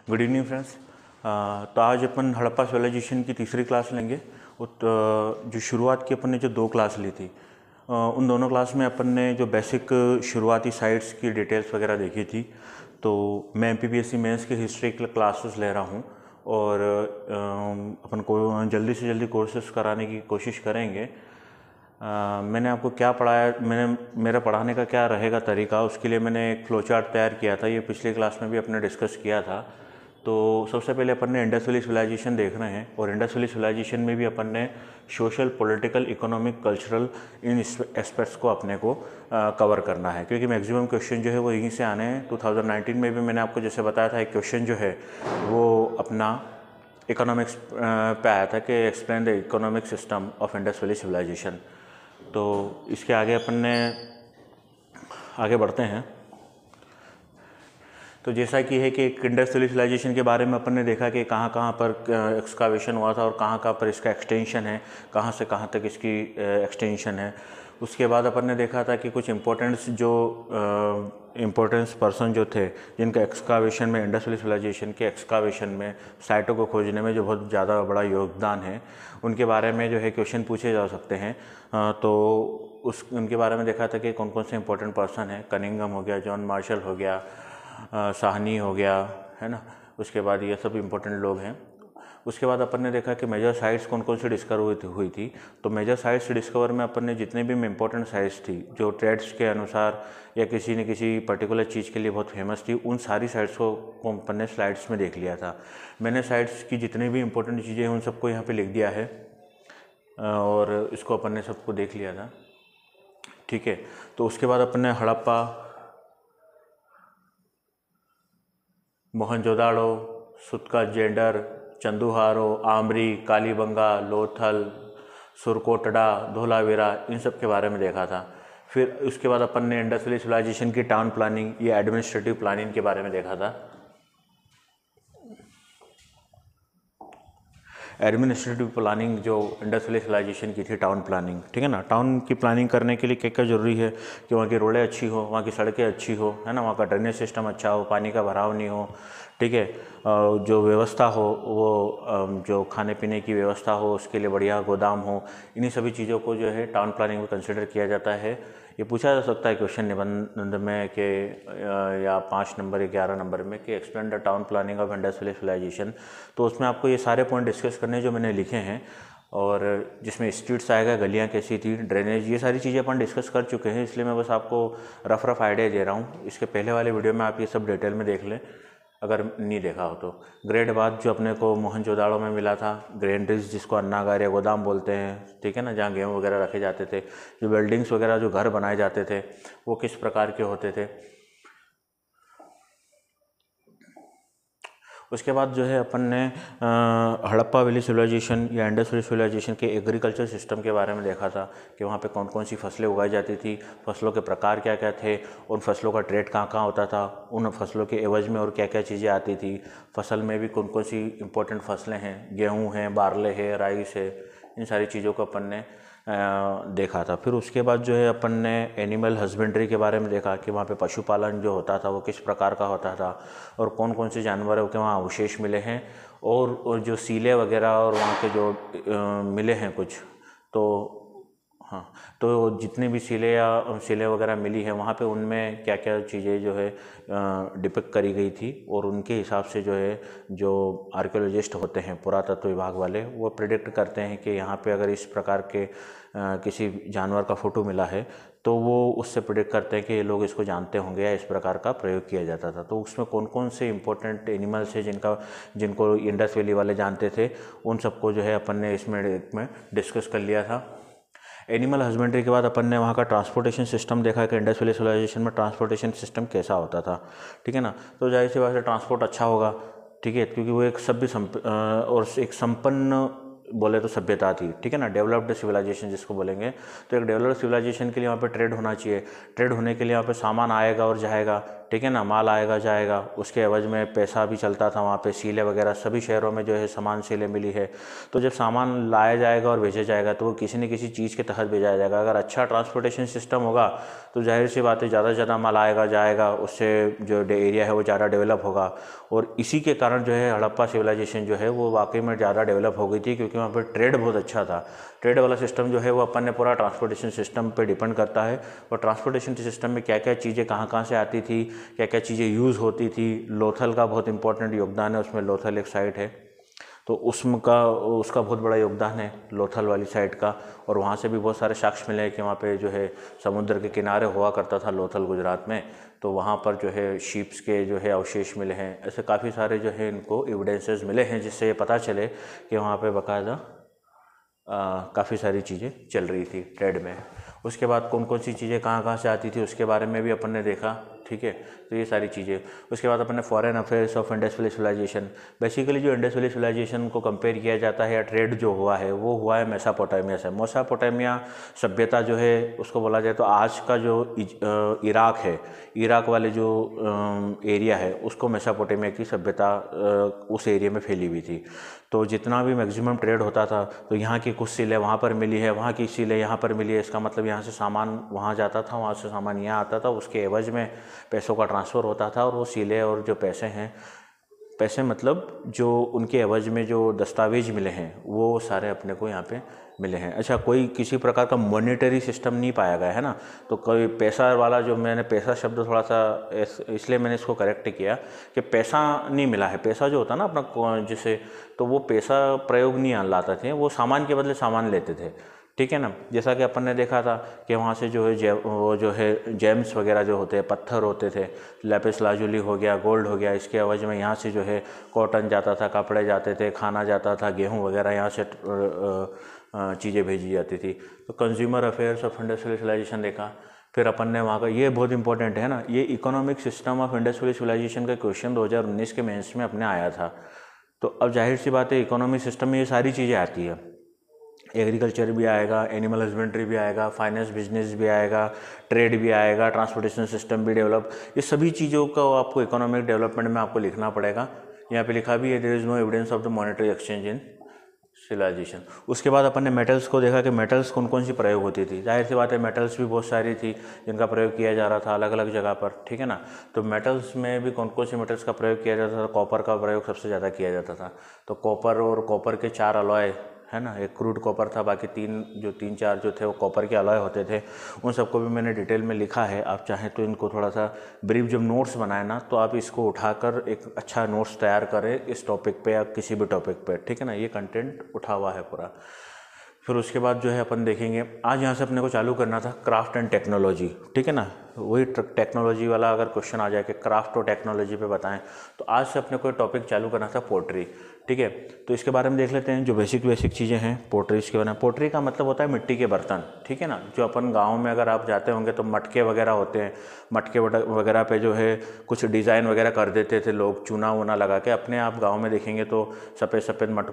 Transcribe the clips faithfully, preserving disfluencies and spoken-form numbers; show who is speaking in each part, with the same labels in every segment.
Speaker 1: Good evening friends. तो आज अपन Harappa civilisation की तीसरी क्लास लेंगे। उत जो शुरुआत की अपन ने जो दो क्लास ली थी, अ, उन दोनों क्लास में अपन ने जो बेसिक शुरुआती साइट्स की डिटेल्स वगैरह देखी थी। तो मैं M P P S C mains की हिस्ट्री की क्लासेस ले रहा हूँ और अ, अपन को जल्दी से जल्दी कोर्सेज कराने की कोशिश करेंगे। Uh, मैंने आपको क्या पढ़ाया, मैंने मेरा पढ़ाने का क्या रहेगा तरीका, उसके लिए मैंने एक फ्लो चार्ट तैयार किया था। ये पिछली क्लास में भी अपने डिस्कस किया था। तो सबसे पहले अपन ने इंडस वैली सिविलाइजेशन देखना है और इंडस वैली सिविलाइजेशन में भी अपन ने सोशल, पॉलिटिकल, इकोनॉमिक, कल्चरल इन एस्पेक्ट्स को अपने को कवर uh, करना है, क्योंकि मैक्सिमम क्वेश्चन जो है वो यहीं से आने हैं। टू थाउजेंड नाइनटीन में भी मैंने आपको जैसे बताया था, एक क्वेश्चन जो है वो अपना इकोनॉमिक्स पे आया था कि explain the economic system of Indus valley civilisation. तो इसके आगे अपन ने आगे बढ़ते हैं। तो जैसा कि है कि इंडस वैली सिविलाइजेशन के बारे में अपन ने देखा कि कहाँ कहाँ पर एक्सकावेशन हुआ था और कहाँ कहाँ पर इसका एक्सटेंशन है, कहाँ से कहाँ तक इसकी एक्सटेंशन है। उसके बाद अपन ने देखा था कि कुछ इम्पोर्टेंट्स जो इम्पोर्टेंस पर्सन जो थे जिनका एक्सकावेशन में, इंडस वैली सिविलाइजेशन के एक्सकावेशन में, साइटों को खोजने में जो बहुत ज़्यादा बड़ा योगदान है, उनके बारे में जो है क्वेश्चन पूछे जा सकते हैं। तो उस उनके बारे में देखा था कि कौन कौन से इंपॉर्टेंट पर्सन हैं। कनिंघम हो गया, जॉन मार्शल हो गया, साहनी हो गया, है ना। उसके बाद ये सब इम्पोर्टेंट लोग हैं। उसके बाद अपन ने देखा कि मेजर साइट्स कौन कौन सी डिस्कवर हुई थी हुई थी तो मेजर साइट्स डिस्कवर में अपन ने जितने भी इम्पोर्टेंट साइट्स थी जो ट्रेड्स के अनुसार या किसी न किसी पर्टिकुलर चीज़ के लिए बहुत फेमस थी, उन सारी साइट्स को अपन ने स्लाइड्स में देख लिया था। मैंने साइट्स की जितनी भी इम्पोर्टेंट चीज़ें हैं उन सबको यहाँ पे लिख दिया है और इसको अपन ने सबको देख लिया था, ठीक है। तो उसके बाद अपन ने हड़प्पा, मोहनजोदाड़ो, सुतका जेंडर, चंदुहारो, आमरी, कालीबंगा, लोथल, सुरकोटड़ा, धोलावीरा, इन सब के बारे में देखा था। फिर उसके बाद अपन ने इंडस वैली सिविलाइजेशन की टाउन प्लानिंग या एडमिनिस्ट्रेटिव प्लानिंग के बारे में देखा था। एडमिनिस्ट्रेटिव प्लानिंग जो इंडस वैली सिविलाइजेशन की थी, टाउन प्लानिंग, ठीक है ना। टाउन की प्लानिंग करने के लिए क्या क्या ज़रूरी है कि वहाँ की रोडें अच्छी हो, वहाँ की सड़कें अच्छी हो, है ना, वहाँ का ड्रेनेज सिस्टम अच्छा हो, पानी का भराव नहीं हो, ठीक है। जो व्यवस्था हो वो जो खाने पीने की व्यवस्था हो उसके लिए बढ़िया गोदाम हो, इन्हीं सभी चीज़ों को जो है टाउन प्लानिंग में कंसिडर किया जाता है। ये पूछा जा सकता है क्वेश्चन निबंध में कि या पाँच नंबर या ग्यारह नंबर में कि explain the town planning of Indus valley civilisation. तो उसमें आपको ये सारे पॉइंट डिस्कस करने जो मैंने लिखे हैं, और जिसमें स्ट्रीट्स आएगा, गलियाँ कैसी थी, ड्रेनेज, ये सारी चीज़ें अपन डिस्कस कर चुके हैं, इसलिए मैं बस आपको रफ रफ आइडिया दे रहा हूँ। इसके पहले वाले वीडियो में आप ये सब डिटेल में देख लें अगर नहीं देखा हो तो। ग्रेट बात जो अपने को मोहनजोदाड़ो में मिला था, ग्रेनरीज जिसको अन्नागार या गोदाम बोलते हैं, ठीक है ना, जहाँ गेहूँ वगैरह रखे जाते थे, जो बिल्डिंग्स वगैरह जो घर बनाए जाते थे वो किस प्रकार के होते थे। उसके बाद जो है अपन ने हड़प्पा वैली सिविलाइजेशन या इंडस वैली सिविलाइजेशन के एग्रीकल्चर सिस्टम के बारे में देखा था कि वहाँ पे कौन कौन सी फसलें उगाई जाती थी, फसलों के प्रकार क्या क्या थे, उन फसलों का ट्रेड कहाँ कहाँ होता था, उन फसलों के एवज में और क्या क्या चीज़ें आती थी, फसल में भी कौन कौन सी इंपॉर्टेंट फसलें हैं, गेहूँ हैं, बारले है, राइस है, इन सारी चीज़ों को अपन ने देखा था। फिर उसके बाद जो है अपन ने एनिमल हस्बेंड्री के बारे में देखा कि वहाँ पे पशुपालन जो होता था वो किस प्रकार का होता था और कौन कौन से जानवरों के वहाँ अवशेष मिले हैं, और, और जो सीले वगैरह और वहाँ के जो आ, मिले हैं कुछ, तो हाँ, तो जितने भी सीले या सीले वगैरह मिली है वहाँ पे उनमें क्या क्या चीज़ें जो है डिपिक्ट करी गई थी, और उनके हिसाब से जो है जो आर्कियोलॉजिस्ट होते हैं, पुरातत्व विभाग वाले, वो प्रिडिक्ट करते हैं कि यहाँ पे अगर इस प्रकार के आ, किसी जानवर का फोटो मिला है तो वो उससे प्रिडिक्ट करते हैं कि ये लोग इसको जानते होंगे या इस प्रकार का प्रयोग किया जाता था। तो उसमें कौन कौन से इंपॉर्टेंट एनिमल्स है जिनका जिनको इंडस वैली वाले जानते थे, उन सबको जो है अपन ने इसमें में डिस्कस कर लिया था। एनिमल हस्बेंड्री के बाद अपन ने वहाँ का ट्रांसपोर्टेशन सिस्टम देखा कि इंडस वैली सिविलाइजेशन में ट्रांसपोर्टेशन सिस्टम कैसा होता था, ठीक है ना। तो जाहिर सी बात है ट्रांसपोर्ट अच्छा होगा, ठीक है, क्योंकि वो एक सभ्य और एक संपन्न बोले तो सभ्यता थी, ठीक है ना, डेवलप्ड सिविलाइजेशन जिसको बोलेंगे। तो एक डेवलप्ड सिविलाइजेशन के लिए वहाँ पे ट्रेड होना चाहिए, ट्रेड होने के लिए वहाँ पे सामान आएगा और जाएगा, ठीक है ना, माल आएगा जाएगा, उसके एवज में पैसा भी चलता था वहाँ पे, सीलें वगैरह सभी शहरों में जो है सामान सीलें मिली है। तो जब सामान लाया जाएगा और भेजा जाएगा तो वो किसी न किसी चीज़ के तहत भेजा जाएगा। अगर अच्छा ट्रांसपोर्टेशन सिस्टम होगा तो जाहिर सी बात है ज़्यादा से ज़्यादा माल आएगा जाएगा, उससे जो एरिया है वो ज़्यादा डेवलप होगा। और इसी के कारण जो है हड़प्पा सिविलाइजेशन जो है वो वाकई में ज़्यादा डेवलप हो गई थी, क्योंकि वहाँ पर ट्रेड बहुत अच्छा था। ट्रेड वाला सिस्टम जो है वो अपन ने पूरा ट्रांसपोर्टेशन सिस्टम पे डिपेंड करता है। और ट्रांसपोर्टेशन सिस्टम में क्या क्या चीज़ें कहाँ कहाँ से आती थी, क्या क्या चीज़ें यूज़ होती थी। लोथल का बहुत इंपॉर्टेंट योगदान है उसमें, लोथल एक साइट है तो उसमें का उसका बहुत बड़ा योगदान है लोथल वाली साइड का। और वहाँ से भी बहुत सारे साक्ष्य मिले हैं कि वहाँ पे जो है समुद्र के किनारे हुआ करता था लोथल गुजरात में, तो वहाँ पर जो है शिप्स के जो है अवशेष मिले हैं। ऐसे काफ़ी सारे जो है इनको एविडेंसेस मिले हैं जिससे ये पता चले कि वहाँ पे बाकायदा काफ़ी सारी चीज़ें चल रही थी ट्रेड में। उसके बाद कौन कौन सी चीज़ें कहाँ कहाँ से आती थी उसके बारे में भी अपन ने देखा, ठीक है। तो ये सारी चीज़ें, उसके बाद अपन ने foreign affairs of Indus valley civilisation. Basically जो इंडस वैली सिविलाइजेशन को कंपेयर किया जाता है या ट्रेड जो हुआ है वो हुआ है मेसोपोटामिया से। मेसोपोटामिया सभ्यता जो है उसको बोला जाए तो आज का जो इराक है, इराक वाले जो एरिया है उसको मेसोपोटामिया की सभ्यता उस एरिया में फैली हुई थी। तो जितना भी मैक्सिमम ट्रेड होता था तो यहाँ की कुछ सीलें वहाँ पर मिली है, वहाँ की सीलें यहाँ पर मिली है, इसका मतलब यहाँ से सामान वहाँ जाता था, वहाँ से सामान यहाँ आता था, उसके एवज में पैसों का ट्रांसफ़र होता था। और वो सीलें और जो पैसे हैं, पैसे मतलब जो उनके एवज में जो दस्तावेज मिले हैं वो सारे अपने को यहाँ पे मिले हैं। अच्छा, कोई किसी प्रकार का मॉनेटरी सिस्टम नहीं पाया गया है ना, तो कोई पैसा वाला, जो मैंने पैसा शब्द थोड़ा सा इसलिए मैंने इसको करेक्ट किया कि पैसा नहीं मिला है। पैसा जो होता है ना अपना जिसे, तो वो पैसा प्रयोग नहीं लाते थे, वो सामान के बदले सामान लेते थे, ठीक है ना। जैसा कि अपन ने देखा था कि वहाँ से जो है जे वो जो है जेम्स वगैरह जो होते हैं, पत्थर होते थे, लैपिस लाजुली हो गया, गोल्ड हो गया, इसके एवज में यहाँ से जो है कॉटन जाता था, कपड़े जाते थे, खाना जाता था, गेहूँ वगैरह यहाँ से चीज़ें भेजी जाती थी। तो consumer affairs of Indus valley civilisation देखा। फिर अपन ने वहाँ का, ये बहुत इंपॉर्टेंट है ना, ये economic system of Indus valley civilisation का क्वेश्चन दो हज़ार उन्नीस के मेंस में अपने आया था। तो अब जाहिर सी बात है इकोनॉमिक सिस्टम में ये सारी चीज़ें आती है, एग्रीकल्चर भी आएगा, एनिमल हस्बेंड्री भी आएगा, फाइनेंस बिजनेस भी आएगा, ट्रेड भी आएगा, ट्रांसपोर्टेशन सिस्टम भी डेवलप, ये सभी चीज़ों का आपको इकोनॉमिक डेवलपमेंट में आपको लिखना पड़ेगा। यहाँ पे लिखा भी है, there is no evidence of the monetary exchange in civilisation. उसके बाद अपन ने मेटल्स को देखा कि मेटल्स कौन कौन सी प्रयोग होती थी। जाहिर सी बात है मेटल्स भी बहुत सारी थी जिनका प्रयोग किया जा रहा था अलग अलग जगह पर, ठीक है ना। तो मेटल्स में भी कौन कौन सी मेटल्स का प्रयोग किया जाता था। कॉपर का प्रयोग सबसे ज़्यादा किया जाता था। तो कॉपर और कॉपर के चार अलॉय है ना, एक क्रूड कॉपर था, बाकी तीन जो तीन चार जो थे वो कॉपर के अलॉय होते थे। उन सबको भी मैंने डिटेल में लिखा है, आप चाहें तो इनको थोड़ा सा ब्रीफ जब नोट्स बनाए ना तो आप इसको उठाकर एक अच्छा नोट्स तैयार करें इस टॉपिक पे या किसी भी टॉपिक पे, ठीक है ना। ये कंटेंट उठा हुआ है पूरा। फिर उसके बाद जो है अपन देखेंगे, आज यहाँ से अपने को चालू करना था क्राफ्ट एंड टेक्नोलॉजी, ठीक है ना। वही टेक्नोलॉजी वाला अगर क्वेश्चन आ जाए कि क्राफ्ट और टेक्नोलॉजी पे बताएं, तो आज से अपने को टॉपिक चालू करना था पोट्री, ठीक है। तो इसके बारे में देख लेते हैं जो बेसिक बेसिक चीज़ें हैं पोट्री के बारे में। पोट्री का मतलब होता है मिट्टी के बर्तन, ठीक है ना। जो अपन गाँव में अगर आप जाते होंगे तो मटके वगैरह होते हैं, मटके वगैरह पे जो है कुछ डिज़ाइन वगैरह कर देते थे लोग, चूना वूना लगा के। अपने आप गाँव में देखेंगे तो सफ़ेद सफ़ेद मट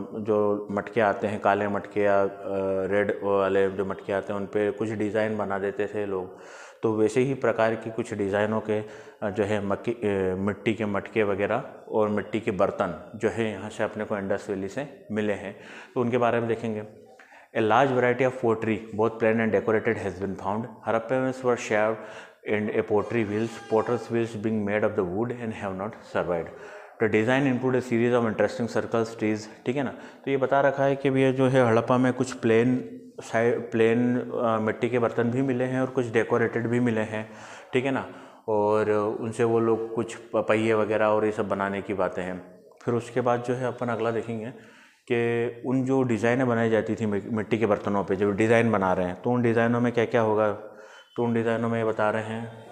Speaker 1: जो मटके आते हैं, काले मटके या रेड वाले जो मटके आते हैं, उन पर कुछ डिज़ाइन बना देते थे लोग। तो वैसे ही प्रकार की कुछ डिज़ाइनों के जो है मक्की मिट्टी के मटके वगैरह और मिट्टी के बर्तन जो है यहाँ से अपने को इंडस वैली से मिले हैं, तो उनके बारे में देखेंगे। A large variety of pottery both plain and decorated has been found. Harappa were shared in a pottery wheels, potters wheels being made of the wood and have not survived. तो design include a series of interesting circles trees, ठीक है ना। तो ये बता रखा है कि भैया जो है हड़प्पा में कुछ प्लेन साइड प्लेन मिट्टी के बर्तन भी मिले हैं और कुछ डेकोरेटेड भी मिले हैं, ठीक है ना। और उनसे वो लोग कुछ पहिए वगैरह और ये सब बनाने की बातें हैं। फिर उसके बाद जो है अपन अगला देखेंगे कि उन जो डिज़ाइनें बनाई जाती थी मिट्टी के बर्तनों पे, जो डिज़ाइन बना रहे हैं, तो उन डिज़ाइनों में क्या क्या होगा। तो उन डिज़ाइनों में ये बता रहे हैं,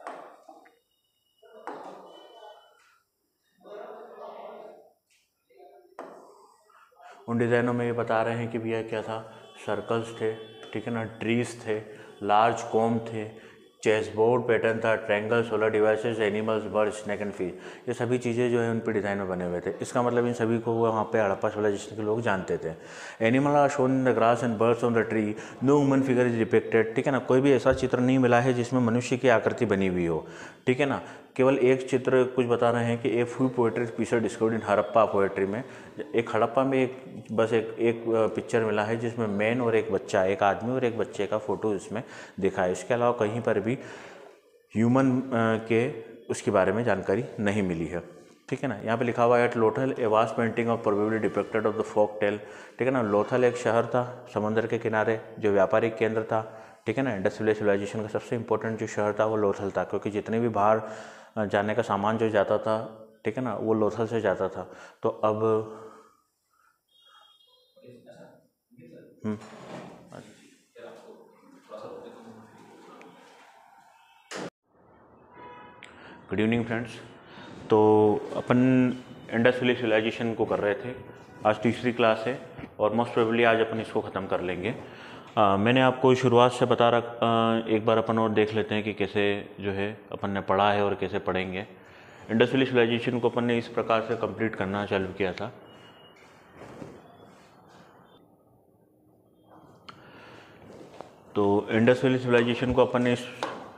Speaker 1: उन डिज़ाइनों में ये बता रहे हैं कि भैया क्या था, सर्कल्स थे, ठीक है ना, ट्रीज थे, लार्ज कॉम थे, चेस बोर्ड पैटर्न था, triangle, solar devices, animals, birds, snake and fish, ये सभी चीज़ें जो है उन पे डिज़ाइन में बने हुए थे। इसका मतलब इन सभी को वहाँ पे हड़प्पा सिविलाइजेशन के लोग जानते थे। Animal are shown in the grass and birds on the tree, no human figure is depicted, ठीक है ना। कोई भी ऐसा चित्र नहीं मिला है जिसमें मनुष्य की आकृति बनी हुई हो, ठीक है ना। केवल एक चित्र कुछ बता रहे हैं कि a few poetry pieces discovered in Harappa poetry में, एक हड़प्पा में एक बस एक एक पिक्चर मिला है जिसमें मैन और एक बच्चा, एक आदमी और एक बच्चे का फोटो इसमें दिखा है। इसके अलावा कहीं पर भी ह्यूमन के उसके बारे में जानकारी नहीं मिली है, ठीक है ना। यहाँ पे लिखा हुआ है at Lothal a vast painting of probably depicted of the folk tale, ठीक है ना। लोथल एक शहर था समुद्र के किनारे जो व्यापारिक केंद्र था, ठीक है ना। इंडस वैली सिविलाइजेशन का सबसे इंपॉर्टेंट जो शहर था वो लोथल था, क्योंकि जितने भी बाहर जाने का सामान जो जाता था, ठीक है ना, वो लोथल से जाता था। तो अब हम्म गुड इवनिंग फ्रेंड्स। तो अपन इंडस वैली सिविलाइजेशन को कर रहे थे, आज तीसरी क्लास है और मोस्ट प्रोबेबली आज अपन इसको ख़त्म कर लेंगे। आ, मैंने आपको शुरुआत से बता रखा, एक बार अपन और देख लेते हैं कि कैसे जो है अपन ने पढ़ा है और कैसे पढ़ेंगे। इंडस वैली सिविलाइजेशन को अपन ने इस प्रकार से कंप्लीट करना चालू किया था। तो इंडस वैली सिविलाइजेशन को अपन ने इस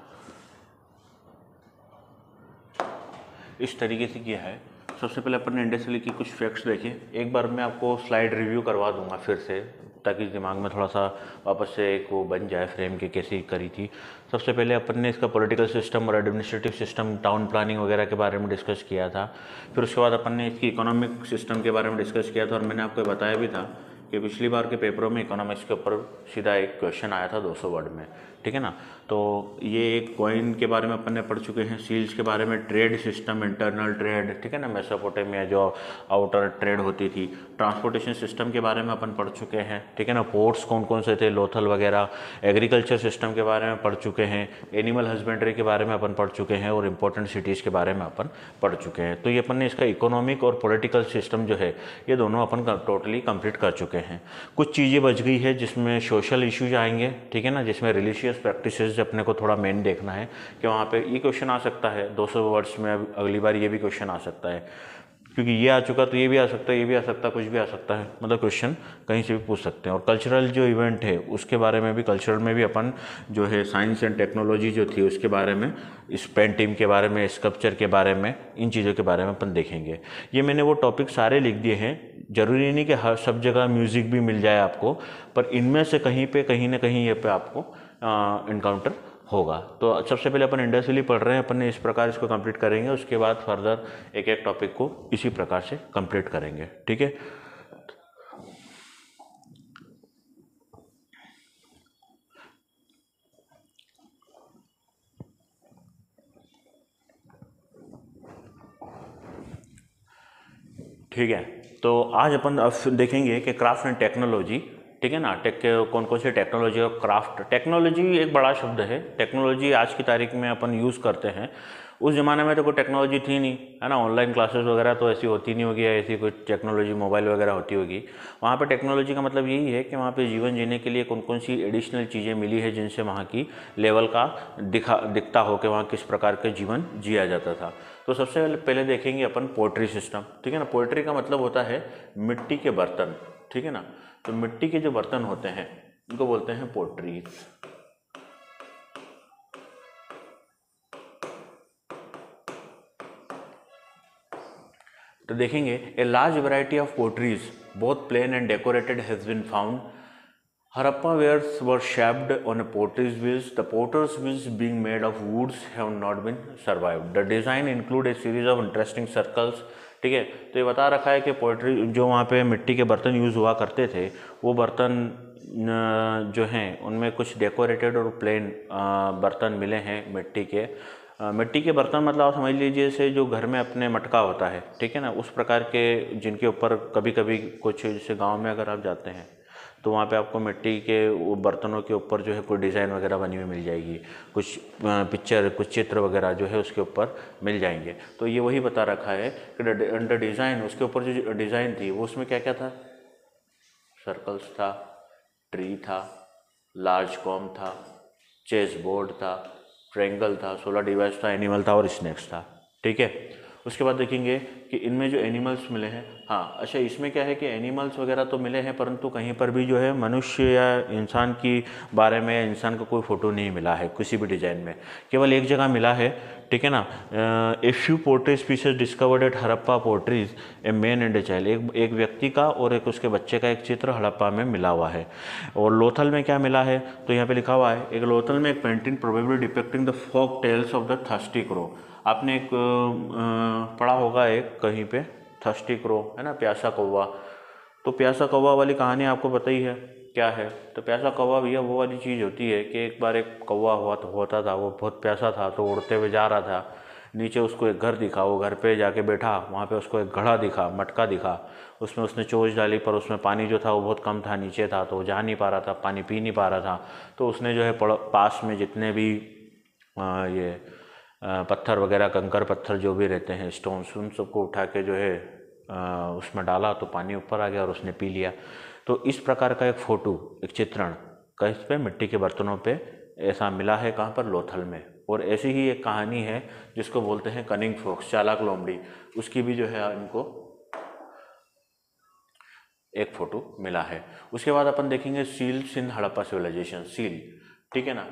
Speaker 1: इस तरीके से किया है। सबसे पहले अपन ने इंडस वैली की कुछ फैक्ट्स देखे। एक बार मैं आपको स्लाइड रिव्यू करवा दूंगा फिर से, ताकि दिमाग में थोड़ा सा वापस से एक वो बन जाए फ्रेम के कैसे करी थी। सबसे पहले अपन ने इसका पॉलिटिकल सिस्टम और एडमिनिस्ट्रेटिव सिस्टम, टाउन प्लानिंग वगैरह के बारे में डिस्कस किया था। फिर उसके बाद अपन ने इसकी इकोनॉमिक सिस्टम के बारे में डिस्कस किया था, और मैंने आपको बताया भी था कि पिछली बार के पेपरों में इकोनॉमिक्स के ऊपर सीधा एक क्वेश्चन आया था दो सौ वर्ड में, ठीक है ना। तो ये एक कॉइन के बारे में अपन ने पढ़ चुके हैं, सील्स के बारे में, ट्रेड सिस्टम, इंटरनल ट्रेड, ठीक है ना, मेसोपोटामिया जो आउटर ट्रेड होती थी, ट्रांसपोर्टेशन सिस्टम के बारे में अपन पढ़ चुके हैं, ठीक है ना। पोर्ट्स कौन कौन से थे, लोथल वगैरह, एग्रीकल्चर सिस्टम के बारे में पढ़ चुके हैं, एनिमल हस्बेंड्री के बारे में अपन पढ़ चुके हैं, और इंपॉर्टेंट सिटीज़ के बारे में अपन पढ़ चुके हैं। तो ये अपन ने इसका इकोनॉमिक और पॉलिटिकल सिस्टम जो है ये दोनों अपन टोटली कंप्लीट कर चुके हैं। कुछ चीज़ें बच गई है जिसमें सोशल इश्यूज आएंगे, ठीक है ना, जिसमें रिलीजियस प्रैक्टिसेस अपने को थोड़ा मेन देखना है कि वहाँ पे ये क्वेश्चन आ सकता है दो सौ वर्ड्स में, अगली बार ये भी क्वेश्चन आ सकता है, क्योंकि ये आ चुका तो ये भी आ सकता है, ये भी आ सकता है, कुछ भी आ सकता है, मतलब क्वेश्चन कहीं से भी पूछ सकते हैं। और कल्चरल जो इवेंट है उसके बारे में भी, कल्चरल में भी अपन जो है साइंस एंड टेक्नोलॉजी जो थी उसके बारे में, इस पेंटिंग के बारे में, स्कल्पचर के बारे में, इन चीज़ों के बारे में अपन देखेंगे। ये मैंने वो टॉपिक सारे लिख दिए हैं, जरूरी नहीं कि हर सब जगह म्यूज़िक भी मिल जाए आपको, पर इनमें से कहीं पे कहीं ना कहीं ये पे आपको इनकाउंटर होगा। तो सबसे पहले अपन इंडस वैली पढ़ रहे हैं, अपन ने इस प्रकार इसको कंप्लीट करेंगे, उसके बाद फर्दर एक एक टॉपिक को इसी प्रकार से कंप्लीट करेंगे, ठीक है। ठीक है, तो आज अपन अब देखेंगे कि क्राफ्ट एंड टेक्नोलॉजी, ठीक है ना। टेक कौन कौन सी टेक्नोलॉजी और क्राफ्ट। टेक्नोलॉजी एक बड़ा शब्द है, टेक्नोलॉजी आज की तारीख में अपन यूज़ करते हैं, उस ज़माने में तो कोई टेक्नोलॉजी थी नहीं, है ना। ऑनलाइन क्लासेस वगैरह तो ऐसी होती नहीं होगी, ऐसी कोई टेक्नोलॉजी मोबाइल वगैरह होती होगी। वहाँ पे टेक्नोलॉजी का मतलब यही है कि वहाँ पे जीवन जीने के लिए कौन कौन सी एडिशनल चीज़ें मिली है जिनसे वहाँ की लेवल का दिखा दिखता हो कि वहाँ किस प्रकार का जीवन जिया जाता था। तो सबसे पहले देखेंगे अपन पोएट्री सिस्टम, ठीक है ना। पोएट्री का मतलब होता है मिट्टी के बर्तन, ठीक है ना। तो मिट्टी के जो बर्तन होते हैं उनको बोलते हैं पोट्री। तो देखेंगे a large variety of potteries both plain and decorated has been found. Harappa wares were shaped on a potter's wheels. The potter's wheels being made of woods have not been survived. The design include a series of interesting circles. ठीक है, तो ये बता रखा है कि poetry जो वहाँ पे मिट्टी के बर्तन यूज़ हुआ करते थे, वो बर्तन जो हैं उनमें कुछ डेकोरेटेड और प्लेन बर्तन मिले हैं मिट्टी के। मिट्टी के बर्तन मतलब आप समझ लीजिए जैसे जो घर में अपने मटका होता है, ठीक है ना, उस प्रकार के, जिनके ऊपर कभी कभी कुछ, जैसे गाँव में अगर आप जाते हैं तो वहाँ पे आपको मिट्टी के वो बर्तनों के ऊपर जो है कोई डिज़ाइन वगैरह बनी हुई मिल जाएगी, कुछ पिक्चर, कुछ चित्र वगैरह जो है उसके ऊपर मिल जाएंगे। तो ये वही बता रखा है कि अंडर डिज़ाइन, उसके ऊपर जो डिज़ाइन थी वो उसमें क्या क्या था, सर्कल्स था, ट्री था, लार्ज कॉम था, चेस बोर्ड था, ट्रायंगल था, सोलर डिवाइस था, एनिमल था और स्नेक्स था। ठीक है, उसके बाद देखेंगे कि इनमें जो एनिमल्स मिले हैं, हाँ अच्छा इसमें क्या है कि एनिमल्स वगैरह तो मिले हैं, परंतु कहीं पर भी जो है मनुष्य या इंसान की बारे में इंसान का कोई फ़ोटो नहीं मिला है किसी भी डिज़ाइन में। केवल एक जगह मिला है, ठीक है ना, a few pottery species discovered at Harappa potteries a man and a child, एक एक व्यक्ति का और एक उसके बच्चे का एक चित्र हड़प्पा में मिला हुआ है। और लोथल में क्या मिला है, तो यहाँ पे लिखा हुआ है, एक लोथल में एक painting probably depicting the folk tales of the thirsty crow. आपने एक आ, पढ़ा होगा एक कहीं पे, थर्स्टी क्रो है ना, प्यासा कौवा। तो प्यासा कौवा वाली कहानी आपको पता ही है क्या है। तो प्यासा कौवा भैया वो वाली चीज़ होती है कि एक बार एक कौवा हुआ तो होता था, वो बहुत प्यासा था, तो उड़ते हुए जा रहा था, नीचे उसको एक घर दिखा, वो घर पे जाके बैठा, वहाँ पे उसको एक घड़ा दिखा, मटका दिखा, उसमें उसने चोंच डाली, पर उसमें पानी जो था वो बहुत कम था, नीचे था, तो वो जा नहीं पा रहा था, पानी पी नहीं पा रहा था। तो उसने जो है पास में जितने भी आ, ये आ, पत्थर वगैरह, कंकर पत्थर जो भी रहते हैं, स्टोन्स, उन सबको उठा के जो है आ, उसमें डाला, तो पानी ऊपर आ गया और उसने पी लिया। तो इस प्रकार का एक फ़ोटो, एक चित्रण कहीं पे मिट्टी के बर्तनों पे ऐसा मिला है, कहाँ पर, लोथल में। और ऐसी ही एक कहानी है जिसको बोलते हैं कनिंग फॉक्स, चालाक लोमड़ी, उसकी भी जो है इनको एक फ़ोटो मिला है। उसके बाद अपन देखेंगे seals in Harappa civilisation, seal, ठीक है ना,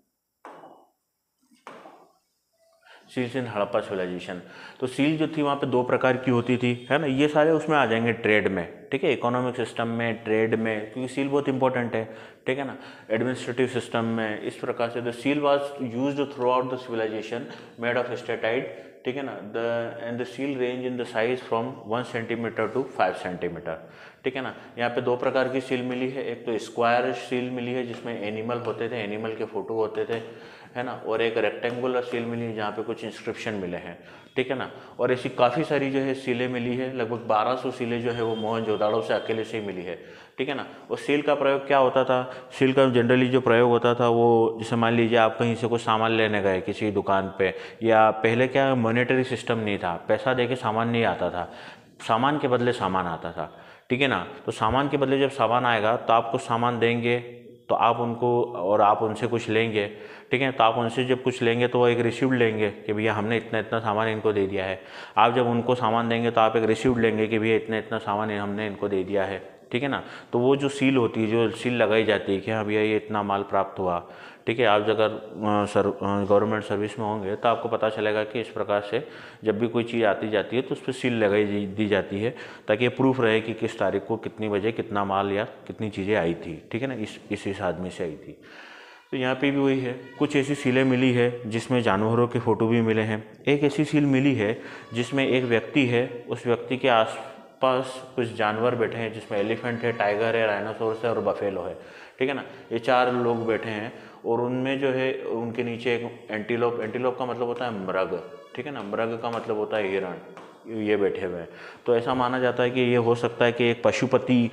Speaker 1: सील्स इन हड़प्पा सिविलाइजेशन। तो सील जो थी वहाँ पे दो प्रकार की होती थी, है ना, ये सारे उसमें आ जाएंगे ट्रेड में, ठीक है, इकोनॉमिक सिस्टम में, ट्रेड में, क्योंकि सील बहुत इंपॉर्टेंट है, ठीक है ना, एडमिनिस्ट्रेटिव सिस्टम में। इस प्रकार से the seal was used throughout the civilisation, made of steatite, ठीक है ना, the end the seal range in the size from one centimetre to five centimetre, ठीक है ना। यहाँ पे दो प्रकार की सील मिली है, एक तो स्क्वायर सील मिली है जिसमें एनिमल होते थे, एनिमल के फोटो होते थे, है ना, और एक रेक्टेंगुलर सील मिली है जहाँ पे कुछ इंस्क्रिप्शन मिले हैं, ठीक है ना। और ऐसी काफ़ी सारी जो है सीलें मिली है, लगभग बारह सौ सीलें जो है वो मोहनजोदाड़ो से अकेले से ही मिली है, ठीक है ना। और सील का प्रयोग क्या होता था, सील का जनरली जो प्रयोग होता था वो, जैसे मान लीजिए आप कहीं से कुछ सामान लेने गए किसी दुकान पे, या पहले क्या मॉनेटरी सिस्टम नहीं था, पैसा दे के सामान नहीं आता था, सामान के बदले सामान आता था, ठीक है ना। तो सामान के बदले जब सामान आएगा तो आप कुछ सामान देंगे, तो आप उनको, और आप उनसे कुछ लेंगे, ठीक है, तो आप उनसे जब कुछ लेंगे तो वो एक रिसीप्ट लेंगे कि भैया हमने इतना इतना सामान इनको दे दिया है। आप जब उनको सामान देंगे तो आप एक रिसीप्ट लेंगे कि भैया इतना इतना सामान हमने इनको दे दिया है, ठीक है ना। तो वो जो सील होती है, जो सील लगाई जाती है कि हाँ भैया ये इतना माल प्राप्त हुआ, ठीक है। आप अगर सर गवर्नमेंट सर्विस में होंगे तो आपको पता चलेगा कि इस प्रकार से जब भी कोई चीज़ आती जाती है तो उस पर सील लगाई दी जाती है, ताकि ये प्रूफ रहे कि किस तारीख को कितनी बजे कितना माल या कितनी चीज़ें आई थी, ठीक है ना, इस इस इस आदमी से आई थी। तो यहाँ पे भी वही है, कुछ ऐसी सीलें मिली है जिसमें जानवरों के फ़ोटो भी मिले हैं। एक ऐसी सील मिली है जिसमें एक व्यक्ति है, उस व्यक्ति के आस पास कुछ जानवर बैठे हैं, जिसमें एलिफेंट है, टाइगर है, राइनोसोरस है और बफेलो है, ठीक है ना। ये चार लोग बैठे हैं और उनमें जो है उनके नीचे एक एंटीलोप, एंटीलोप का मतलब होता है मृग, ठीक है ना, मृग का मतलब होता है हिरण, ये बैठे हुए हैं। तो ऐसा माना जाता है कि ये हो सकता है कि एक पशुपति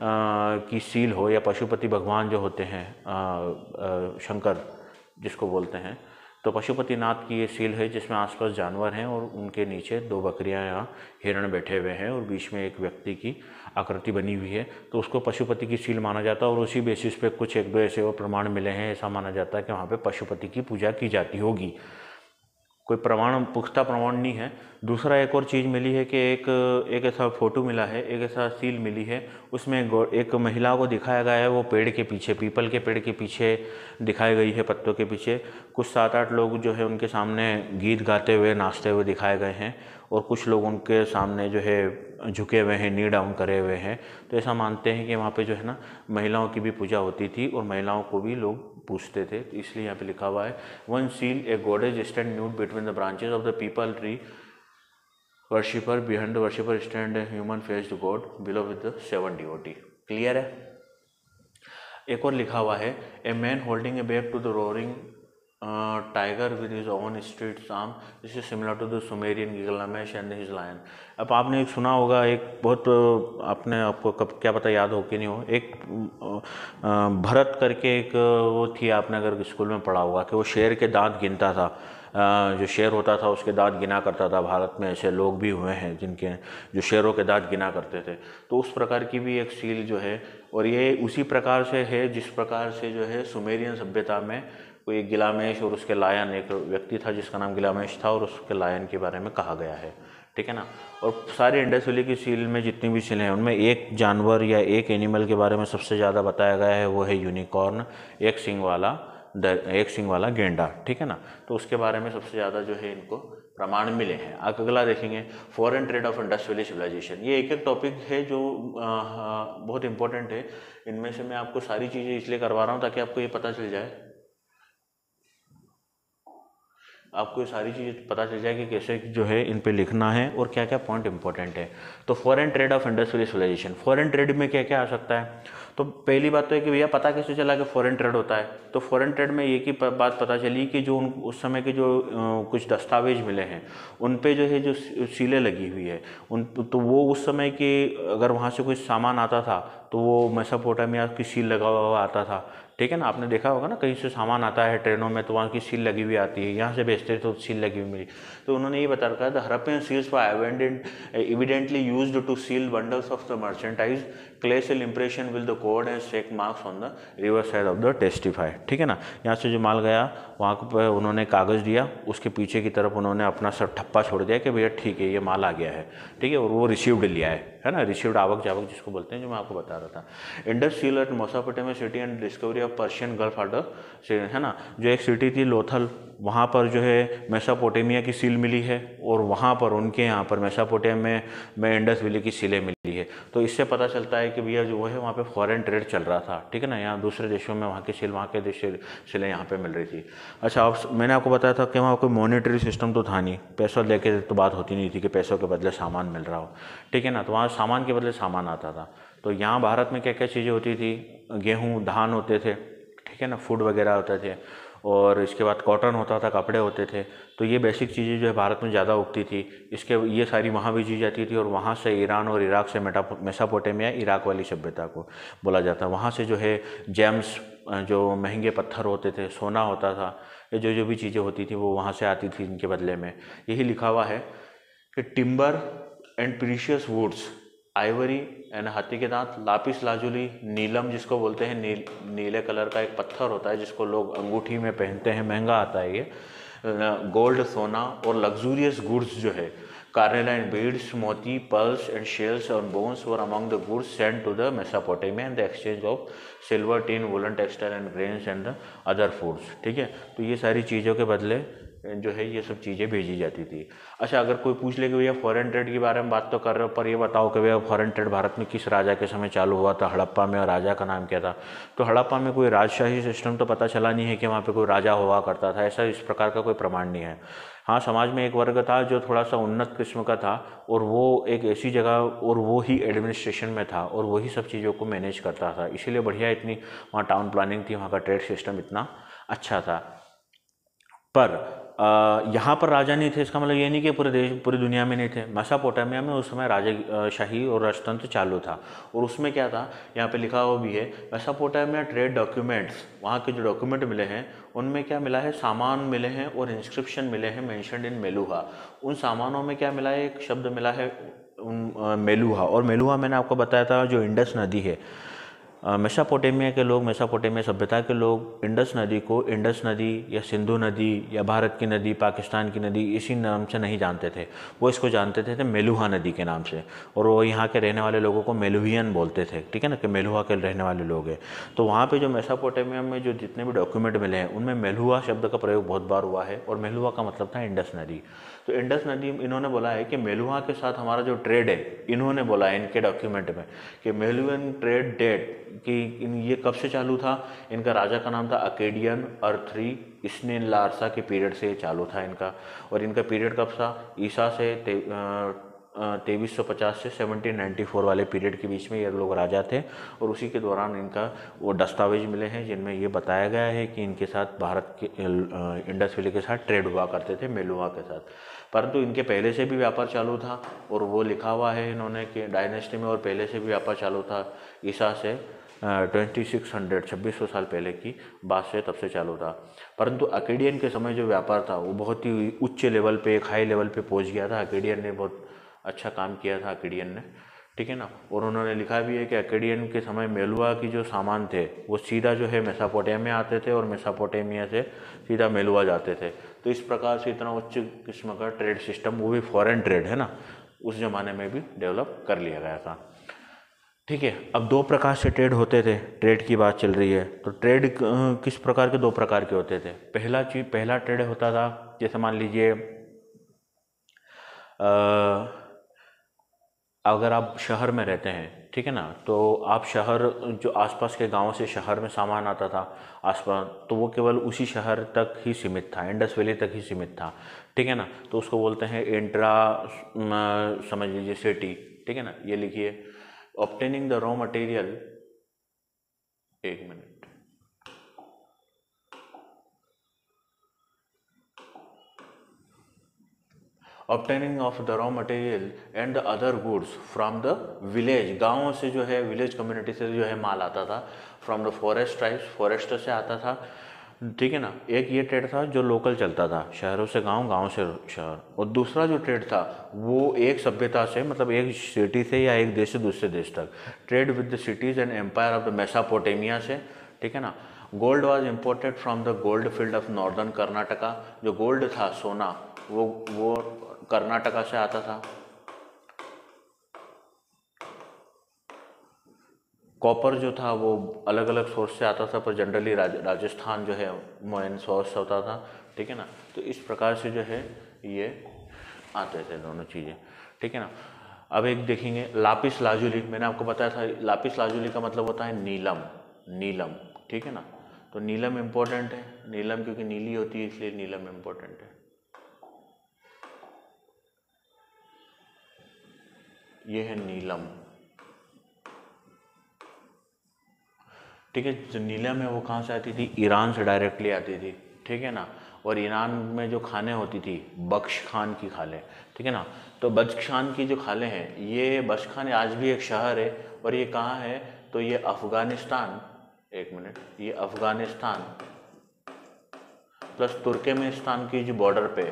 Speaker 1: की सील हो, या पशुपति भगवान जो होते हैं आ, आ, शंकर जिसको बोलते हैं, तो पशुपतिनाथ की ये सील है जिसमें आसपास जानवर हैं और उनके नीचे दो बकरियां या हिरण बैठे हुए हैं और बीच में एक व्यक्ति की आकृति बनी हुई है, तो उसको पशुपति की सील माना जाता है। और उसी बेसिस पे कुछ एक दो ऐसे वो प्रमाण मिले हैं, ऐसा माना जाता है कि वहाँ पे पशुपति की पूजा की जाती होगी। कोई प्रमाण, पुख्ता प्रमाण नहीं है। दूसरा एक और चीज़ मिली है कि एक एक ऐसा फ़ोटो मिला है, एक ऐसा सील मिली है, उसमें एक महिला को दिखाया गया है, वो पेड़ के पीछे, पीपल के पेड़ के पीछे दिखाई गई है, पत्तों के पीछे। कुछ सात आठ लोग जो है उनके सामने गीत गाते हुए, नाचते हुए दिखाए गए हैं, और कुछ लोग उनके सामने जो है झुके हुए हैं, नी डाउन करे हुए हैं। तो ऐसा मानते हैं कि वहाँ पे जो है ना महिलाओं की भी पूजा होती थी और महिलाओं को भी लोग पूछते थे, तो इसलिए यहाँ पे लिखा हुआ है one seal a goddess stand nude between the branches of the peepal tree, worshipper behind the worshipper stand a human face to god below with the seven devotee. Clear है। एक और लिखा हुआ है a man holding a babe to the roaring tiger with his own street arm, this is similar to the Sumerian Gilgamesh and his lion. अब आपने एक सुना होगा, एक बहुत, आपने आपको कब क्या पता याद हो कि नहीं हो, एक भरत करके एक वो थी, आपने अगर स्कूल में पढ़ा होगा कि वो शेर के दांत गिनता था, जो शेर होता था उसके दांत गिना करता था। भारत में ऐसे लोग भी हुए हैं जिनके जो शेरों के दांत गिना करते थे। तो उस प्रकार की भी एक सील जो है, और ये उसी प्रकार से है जिस प्रकार से जो है सुमेरियन सभ्यता में कोई एक गिलामेश और उसके लायन, एक व्यक्ति था जिसका नाम गिलामेश था और उसके लायन के बारे में कहा गया है, ठीक है ना। और सारी इंडस वैली की सील में जितनी भी सीलें हैं उनमें एक जानवर या एक एनिमल के बारे में सबसे ज़्यादा बताया गया है, वो है यूनिकॉर्न, एक सींग वाला एक सींग वाला गेंडा, ठीक है ना। तो उसके बारे में सबसे ज़्यादा जो है इनको प्रमाण मिले हैं। अब अगला देखेंगे foreign trade of Indus valley civilisation. ये एक एक टॉपिक है जो आ, आ, बहुत इंपॉर्टेंट है। इनमें से मैं आपको सारी चीज़ें इसलिए करवा रहा हूँ ताकि आपको ये पता चल जाए आपको ये सारी चीज़ें पता चल जाए कि कैसे जो है इन पे लिखना है और क्या क्या पॉइंट इंपॉर्टेंट है। तो foreign trade of Indus valley civilisation, foreign trade में क्या क्या आ सकता है। तो पहली बात तो है कि भैया पता कैसे चला कि फॉरेन ट्रेड होता है। तो फॉरेन ट्रेड में एक ही बात पता चली कि जो उन उस समय के जो आ, कुछ दस्तावेज मिले हैं उन पे जो है जो सीलें लगी हुई है उन तो वो उस समय के अगर वहाँ से कोई सामान आता था तो वो मेसोपोटामिया की सील लगा हुआ आता था, ठीक है ना। आपने देखा होगा ना कहीं से सामान आता है ट्रेनों में तो वहाँ की सील लगी हुई आती है, यहाँ से भेजते तो सील लगी हुई मिली। तो उन्होंने ये बता रखा है the Harappan seals were evidently used to seal bundles of the merchandise, clay seal impression with the code and stake marks on the river side of the testify, ठीक है ना। यहाँ से जो माल गया वहाँ पर उन्होंने कागज़ दिया, उसके पीछे की तरफ उन्होंने अपना सब ठप्पा छोड़ दिया कि भैया ठीक है ये माल आ गया है, ठीक है। और वो रिसीव्ड लिया है है ना, रिसीव्ड आवक जावक जिसको बोलते हैं, जो मैं आपको बता रहा था। Indus seal at Mesopotamia city and discovery of Persian Gulf order से, है ना। जो एक सिटी थी लोथल, वहाँ पर जो है मेसोपोटामिया की सील मिली है और वहाँ पर उनके यहाँ पर मेसोपोटामिया में में इंडस वैली की सीलें मिली है। तो इससे पता चलता है कि भैया जो है वहाँ पे फॉरेन ट्रेड चल रहा था, ठीक है ना। यहाँ दूसरे देशों में वहाँ की सील, वहाँ के देश सीलें यहाँ पे मिल रही थी। अच्छा, अब मैंने आपको बताया था कि वहाँ कोई मॉनेटरी सिस्टम तो था नहीं, पैसों लेके तो बात होती नहीं थी कि पैसों के बदले सामान मिल रहा हो, ठीक है ना। तो वहाँ सामान के बदले सामान आता था। तो यहाँ भारत में क्या क्या चीज़ें होती थी, गेहूँ धान होते थे, ठीक है ना, फूड वगैरह होते थे, और इसके बाद कॉटन होता था, कपड़े होते थे। तो ये बेसिक चीज़ें जो है भारत में ज़्यादा उगती थी। इसके ये सारी वहाँ भी जी जाती थी और वहाँ से ईरान और इराक से मेटा मेसोपोटामिया इराक वाली सभ्यता को बोला जाता है। वहाँ से जो है जेम्स, जो महंगे पत्थर होते थे, सोना होता था, ये जो जो भी चीज़ें होती थी वो वहाँ से आती थी इनके बदले में। यही लिखा हुआ है कि timber and precious woods, ivory and हाथी के दांत, लापिस लाजुली, नीलम जिसको बोलते हैं, नील नीले कलर का एक पत्थर होता है जिसको लोग अंगूठी में पहनते हैं, महंगा आता है ये, गोल्ड, सोना और लग्जूरियस गुड्स जो है, कार्नेलाइन बीड्स, मोती, पर्ल्स एंड शेल्स और bones were among the goods sent to the Mesopotamia and the exchange of silver, tin, woollen textile and grains and the other foods, ठीक है। तो ये सारी चीज़ों के बदले जो है ये सब चीज़ें भेजी जाती थी। अच्छा, अगर कोई पूछ ले कि भैया फॉरेन ट्रेड के बारे में बात तो कर रहे हो, पर ये बताओ कि भैया फॉरेन ट्रेड भारत में किस राजा के समय चालू हुआ था, हड़प्पा में, और राजा का नाम क्या था। तो हड़प्पा में कोई राजशाही सिस्टम तो पता चला नहीं है कि वहाँ पे कोई राजा हुआ करता था, ऐसा इस प्रकार का कोई प्रमाण नहीं है। हाँ, समाज में एक वर्ग था जो थोड़ा सा उन्नत किस्म का था और वो एक ऐसी जगह और वो ही एडमिनिस्ट्रेशन में था और वही सब चीज़ों को मैनेज करता था, इसीलिए बढ़िया इतनी वहाँ टाउन प्लानिंग थी, वहाँ का ट्रेड सिस्टम इतना अच्छा था। पर यहाँ पर राजा नहीं थे, इसका मतलब ये नहीं कि पूरे देश पूरी दुनिया में नहीं थे। मेसोपोटामिया में उस समय राजा शाही और राजतंत्र चालू था और उसमें क्या था, यहाँ पे लिखा हुआ भी है मेसोपोटामिया ट्रेड डॉक्यूमेंट्स। वहाँ के जो डॉक्यूमेंट मिले हैं उनमें क्या मिला है, सामान मिले हैं और इंस्क्रिप्शन मिले हैं मेंशन्ड इन मेलुहा। उन सामानों में क्या मिला है, एक शब्द मिला है मेलुहा, और मेलुहा मैंने आपको बताया था जो इंडस नदी है। मेसोपोटामिया के लोग, मेसोपोटामिया सभ्यता के लोग इंडस नदी को इंडस नदी या सिंधु नदी या भारत की नदी, पाकिस्तान की नदी इसी नाम से नहीं जानते थे, वो इसको जानते थे, थे मेलुहा नदी के नाम से, और वो यहाँ के रहने वाले लोगों को मेलुहियन बोलते थे, ठीक है ना, कि मेलुहा के रहने वाले लोग हैं। तो वहाँ पे जो मेसोपोटामिया में जो जितने भी डॉक्यूमेंट मिले हैं उनमें मेलुहा शब्द का प्रयोग बहुत बार हुआ है और मेलुहा का मतलब था इंडस नदी। तो इंडस नदी इन्होंने बोला है कि मेलुहा के साथ हमारा जो ट्रेड है, इन्होंने बोला है इनके डॉक्यूमेंट में कि मेलुहन ट्रेड डेट कि ये कब से चालू था। इनका राजा का नाम था अकेडियन अर्थरी स्नेन लारसा के पीरियड से चालू था इनका, और इनका पीरियड कब था, ईसा से ते, तेईस सौ पचास से सेवनटीन नाइन्टी फोर वाले पीरियड के बीच में ये लोग राजा थे, और उसी के दौरान इनका वो दस्तावेज मिले हैं जिनमें ये बताया गया है कि इनके साथ भारत के इंडस वैली के साथ ट्रेड हुआ करते थे मेलुहा के साथ। परंतु इनके पहले से भी व्यापार चालू था और वो लिखा हुआ है इन्होंने कि डायनेस्टी में और पहले से भी व्यापार चालू था, ईसा से ट्वेंटी सिक्स हंड्रेड छब्बीस सौ साल पहले की बात से तब से चालू था। परंतु अकेडियन के समय जो व्यापार था वो बहुत ही उच्च लेवल पे, एक हाई लेवल पे पहुंच गया था। अकेडियन ने बहुत अच्छा काम किया था अकेडियन ने, ठीक है ना। और उन्होंने लिखा भी है कि अकेडियन के समय मेलुआ की जो सामान थे वो सीधा जो है मेसोपोटामिया आते थे और मेसोपोटामिया से सीधा मेलुआ जाते थे। तो इस प्रकार से इतना उच्च किस्म का ट्रेड सिस्टम, वो भी फॉरेन ट्रेड है ना, उस ज़माने में भी डेवलप कर लिया गया था। ठीक है, अब दो प्रकार से ट्रेड होते थे, ट्रेड की बात चल रही है तो ट्रेड किस प्रकार के, दो प्रकार के होते थे। पहला चीज पहला ट्रेड होता था, जैसे मान लीजिए अगर आप शहर में रहते हैं, ठीक है ना, तो आप शहर जो आसपास के गांव से शहर में सामान आता था आसपास, तो वो केवल उसी शहर तक ही सीमित था, इंडस वैली तक ही सीमित था। ठीक है ना, तो उसको बोलते हैं इंट्रा, समझ लीजिए सिटी। ठीक है ना, ये लिखिए ऑब्टेनिंग द रॉ मटेरियल, एक minute, obtaining of the raw material and the other goods from the village, गाँव से जो है, विलेज कम्युनिटी से जो है माल आता था, from the forest tribes, forester से आता था। ठीक है ना, एक ये ट्रेड था जो लोकल चलता था, शहरों से गांव, गांव से शहर। और दूसरा जो ट्रेड था वो एक सभ्यता से, मतलब एक सिटी से या एक देश से दूसरे देश तक, trade with the cities and empire of the Mesopotamia से। ठीक है ना, gold was imported from the gold field of northern Karnataka, जो गोल्ड था, सोना, वो वो कर्नाटका से आता था। कॉपर जो था वो अलग अलग सोर्स से आता था, पर जनरली राज, राजस्थान जो है मेन सोर्स होता था। ठीक है ना, तो इस प्रकार से जो है ये आते थे दोनों चीज़ें। ठीक है ना, अब एक देखेंगे लापिस लाजुली। मैंने आपको बताया था लापिस लाजुली का मतलब होता है नीलम, नीलम। ठीक है ना, तो नीलम इम्पोर्टेंट है, नीलम क्योंकि नीली होती है इसलिए नीलम इम्पोर्टेंट है। ये है नीलम। ठीक है, जो नीलम है वो कहाँ से आती थी, ईरान से डायरेक्टली आती थी। ठीक है ना, और ईरान में जो खाने होती थी, बख्श खान की खाले। ठीक है ना, तो बख्श खान की जो खाले हैं, ये बख्श खान आज भी एक शहर है, और ये कहाँ है, तो ये अफ़गानिस्तान, एक मिनट, ये अफ़गानिस्तान प्लस तुर्कमेनिस्तान की जो बॉर्डर पे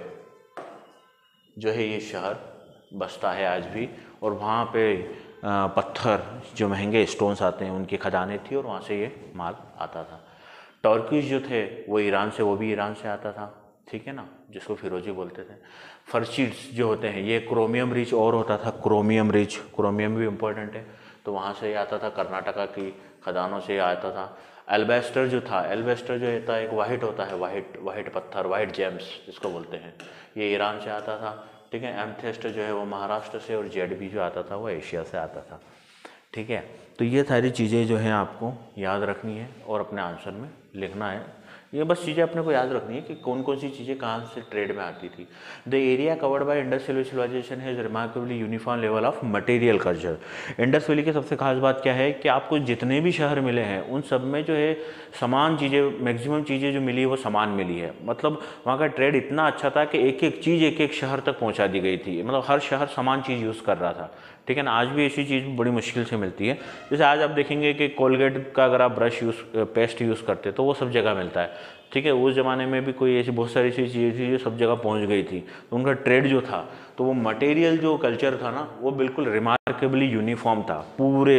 Speaker 1: जो है ये शहर बसता है आज भी। और वहाँ पे आ, पत्थर जो महंगे स्टोन्स आते हैं उनकी खदानें थी, और वहाँ से ये माल आता था। टर्किश जो थे वो ईरान से, वो भी ईरान से आता था। ठीक है ना, जिसको फिरोजी बोलते थे। फर्शीड्स जो होते हैं ये क्रोमियम रिच और होता था, क्रोमियम रिच, क्रोमियम भी इम्पोर्टेंट है, तो वहाँ से ये आता था, कर्नाटका की खदानों से आता था। एल्बेस्टर जो था, एल्बेस्टर जो होता है एक वाइट होता है, वाइट वाइट पत्थर, वाइट जेम्स जिसको बोलते हैं, ये ईरान से आता था। ठीक है, एमथेस्ट जो है वो महाराष्ट्र से, और जेड बी जो आता था वो एशिया से आता था। ठीक है, तो ये सारी चीज़ें जो हैं आपको याद रखनी है और अपने आंसर में लिखना है। ये बस चीज़ें अपने को याद रखनी है कि कौन कौन सी चीज़ें कहाँ से ट्रेड में आती थी। The area covered by Indus valley civilisation has remarkably uniform level of material culture. Indus valley की सबसे खास बात क्या है कि आपको जितने भी शहर मिले हैं उन सब में जो है समान चीज़ें, मैक्सिमम चीज़ें जो मिली है वो समान मिली है। मतलब वहाँ का ट्रेड इतना अच्छा था कि एक एक चीज़ एक एक शहर तक पहुँचा दी गई थी, मतलब हर शहर समान चीज़ यूज़ कर रहा था। ठीक है ना, आज भी ऐसी चीज़ बड़ी मुश्किल से मिलती है। जैसे आज आप देखेंगे कि कोलगेट का अगर आप ब्रश यूज़, पेस्ट यूज़ करते तो वो सब जगह मिलता है। ठीक है, उस ज़माने में भी कोई ऐसी बहुत सारी ऐसी चीज़ें थी जो सब जगह पहुंच गई थी, तो उनका ट्रेड जो था, तो वो मटेरियल जो कल्चर था ना, वो बिल्कुल रिमार्केबली यूनिफॉर्म था पूरे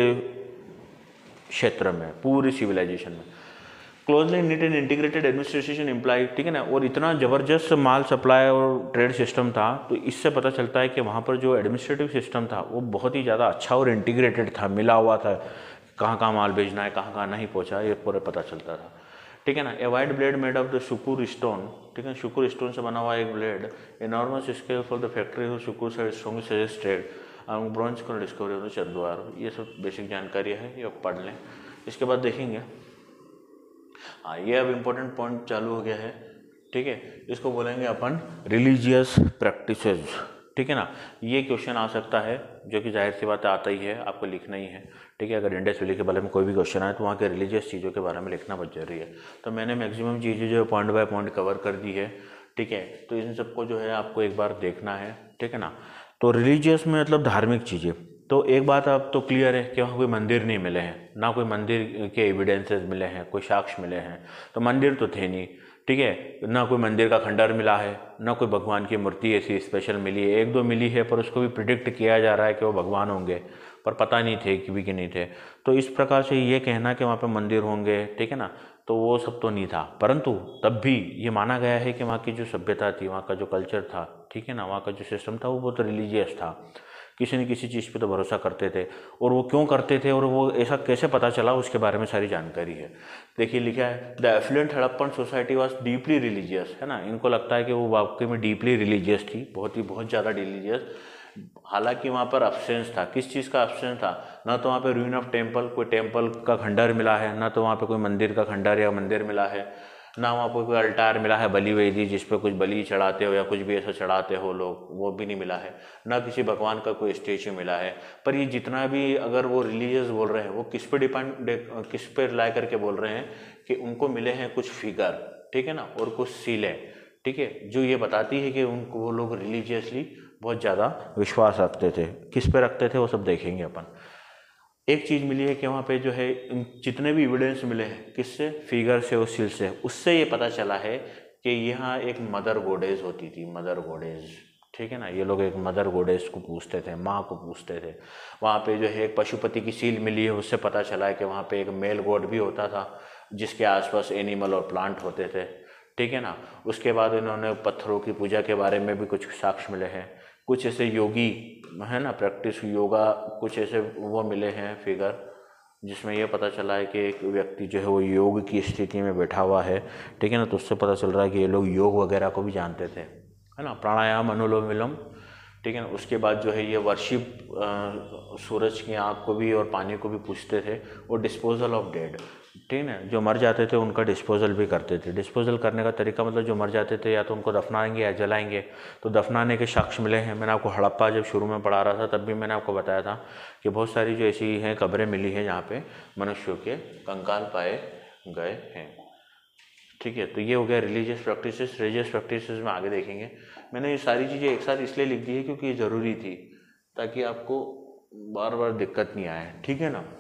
Speaker 1: क्षेत्र में, पूरे सिविलाइजेशन में। Closely knitted integrated administration imply. ठीक है ना, और इतना ज़बरदस्त माल सप्लाई और ट्रेड सिस्टम था, तो इससे पता चलता है कि वहाँ पर जो एडमिनिस्ट्रेटिव सिस्टम था वो बहुत ही ज़्यादा अच्छा और इंटीग्रेटेड था, मिला हुआ था, कहाँ कहाँ माल भेजना है, कहाँ कहाँ नहीं पहुँचा, ये पूरा पता चलता था। ठीक है ना, a wide blade made of the Sukkur stone. ठीक है, शुकुर स्टोन से बना हुआ एक blade, enormous scale for the factory of Sukkur से स्ट्रॉन्ग सजेस्टेड ब्रॉन्ज को डिस्कवरी ऑफ चंद्वार। ये सब बेसिक जानकारी है, ये आप पढ़ लें। इसके बाद देखेंगे, हाँ ये अब इम्पोर्टेंट पॉइंट चालू हो गया है। ठीक है, इसको बोलेंगे अपन रिलीजियस प्रैक्टिसेस। ठीक है ना, ये क्वेश्चन आ सकता है, जो कि जाहिर सी बात आता ही है, आपको लिखना ही है। ठीक है, अगर इंडस वैली के बारे में कोई भी क्वेश्चन आए तो वहाँ के रिलीजियस चीज़ों के बारे में लिखना बहुत जरूरी है। तो मैंने मैक्सिमम चीज़ें जो पॉइंट बाय पॉइंट कवर कर दी है। ठीक है, तो इन सबको जो है आपको एक बार देखना है। ठीक है ना, तो रिलीजियस में मतलब धार्मिक चीज़ें, तो एक बात अब तो क्लियर है कि वहाँ कोई मंदिर नहीं मिले हैं, ना कोई मंदिर के एविडेंसेस मिले हैं, कोई साक्ष्य मिले हैं, तो मंदिर तो थे नहीं। ठीक है, ना कोई मंदिर का खंडर मिला है, ना कोई भगवान की मूर्ति ऐसी स्पेशल मिली है। एक दो मिली है पर उसको भी प्रिडिक्ट किया जा रहा है कि वो भगवान होंगे, पर पता नहीं थे कि भी कि नहीं थे। तो इस प्रकार से ये कहना कि वहाँ पे मंदिर होंगे, ठीक है ना, तो वो सब तो नहीं था। परंतु तब भी ये माना गया है कि वहाँ की जो सभ्यता थी, वहाँ का जो कल्चर था, ठीक है ना, वहाँ का जो सिस्टम था वो बहुत रिलीजियस था। किसी न किसी चीज़ पे तो भरोसा करते थे, और वो क्यों करते थे और वो ऐसा कैसे पता चला उसके बारे में सारी जानकारी है। देखिए लिखा है, the affluent Harappan society was deeply religious, है ना। इनको लगता है कि वो वाकई में डीपली रिलीजियस थी, बहुत ही बहुत ज़्यादा रिलीजियस। हालांकि वहाँ पर अब्सेंस था, किस चीज़ का अब्सेंस था, ना तो वहाँ पे रूइन ऑफ टेम्पल, कोई टेम्पल का खंडर मिला है, ना तो वहाँ पे कोई मंदिर का खंडर या मंदिर मिला है, ना वहाँ पर कोई अल्टार मिला है, बलि वेदी जिस पे कुछ बलि चढ़ाते हो या कुछ भी ऐसा चढ़ाते हो लोग, वो भी नहीं मिला है, ना किसी भगवान का कोई स्टेचू मिला है। पर ये जितना भी अगर वो रिलीजियस बोल रहे हैं, वो किस पे डिपेंड किस पे ला करके बोल रहे हैं कि उनको मिले हैं कुछ फिगर, ठीक है ना, और कुछ सीलें, ठीक है, जो ये बताती है कि उनको वो लोग रिलीजियसली बहुत ज़्यादा विश्वास रखते थे। किस पे रखते थे वो सब देखेंगे अपन। एक चीज़ मिली है कि वहाँ पे जो है जितने भी एविडेंस मिले हैं, किससे, फिगर से और सील से, उससे ये पता चला है कि यहाँ एक मदर गोडेज होती थी, मदर गोडेज, ठीक है ना। ये लोग एक मदर गोडेज को पूछते थे, माँ को पूछते थे। वहाँ पे जो है एक पशुपति की सील मिली है, उससे पता चला है कि वहाँ पे एक मेल गॉड भी होता था जिसके आसपास एनिमल और प्लांट होते थे, ठीक है ना। उसके बाद इन्होंने पत्थरों की पूजा के बारे में भी कुछ साक्ष्य मिले हैं। कुछ ऐसे योगी है ना, प्रैक्टिस योगा, कुछ ऐसे वो मिले हैं फिगर, जिसमें यह पता चला है कि एक व्यक्ति जो है वो योग की स्थिति में बैठा हुआ है, ठीक है ना। तो उससे पता चल रहा है कि ये लोग योग वगैरह को भी जानते थे, है ना, प्राणायाम, अनुलोम विलोम, ठीक है ना। उसके बाद जो है ये वर्शिप सूरज की आँख को भी और पानी को भी पूछते थे, और डिस्पोजल ऑफ डेड, ठीक है, जो मर जाते थे उनका डिस्पोजल भी करते थे। डिस्पोजल करने का तरीका मतलब जो मर जाते थे या तो उनको दफनाएंगे या जलाएंगे। तो दफनाने के साक्ष्य मिले हैं। मैंने आपको हड़प्पा जब शुरू में पढ़ा रहा था तब भी मैंने आपको बताया था कि बहुत सारी जो ऐसी हैं कब्रें मिली हैं जहाँ पे मनुष्यों के कंकाल पाए गए हैं, ठीक है। तो ये हो गया रिलीजियस प्रैक्टिसेस। रिलीजियस प्रैक्टिसेस में आगे देखेंगे। मैंने ये सारी चीज़ें एक साथ इसलिए लिख दी है क्योंकि ये ज़रूरी थी, ताकि आपको बार बार दिक्कत नहीं आए, ठीक है ना।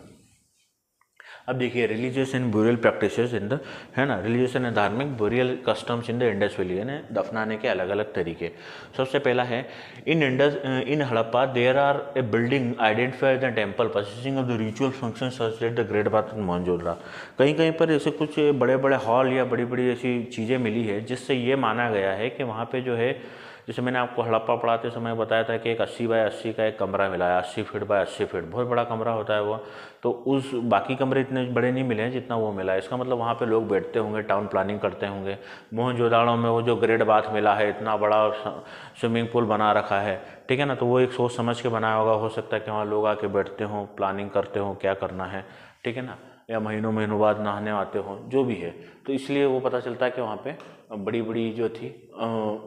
Speaker 1: अब देखिए religious and burial practices in the, है ना, रिलीजियस एंड धार्मिक burial customs in the Indus valley, यानी दफनाने के अलग अलग तरीके। सबसे पहला है in Indus in Harappa there are a building identified the temple possessing of the ritual function such that the great bath Mohenjodaro. कहीं कहीं पर ऐसे कुछ बड़े बड़े हॉल या बड़ी बड़ी ऐसी चीज़ें मिली है जिससे ये माना गया है कि वहाँ पे जो है, जैसे मैंने आपको हड़प्पा पढ़ाते समय बताया था कि एक अस्सी बाय अस्सी का एक कमरा मिला है, अस्सी फीट बाय अस्सी फीट, बहुत बड़ा कमरा होता है वो। तो उस बाकी कमरे इतने बड़े नहीं मिले हैं जितना वो मिला है। इसका मतलब वहाँ पे लोग बैठते होंगे, टाउन प्लानिंग करते होंगे। मोहनजोदड़ो में वो जो ग्रेट बाथ मिला है, इतना बड़ा स्विमिंग पूल बना रखा है, ठीक है ना, तो वो एक सोच समझ के बनाया होगा। हो सकता है कि वहाँ लोग आके बैठते हों, प्लानिंग करते हों क्या करना है, ठीक है ना, या महीनों महीनों बाद नहाने आते हों, जो भी है। तो इसलिए वो पता चलता है कि वहाँ पे बड़ी बड़ी जो थी आ,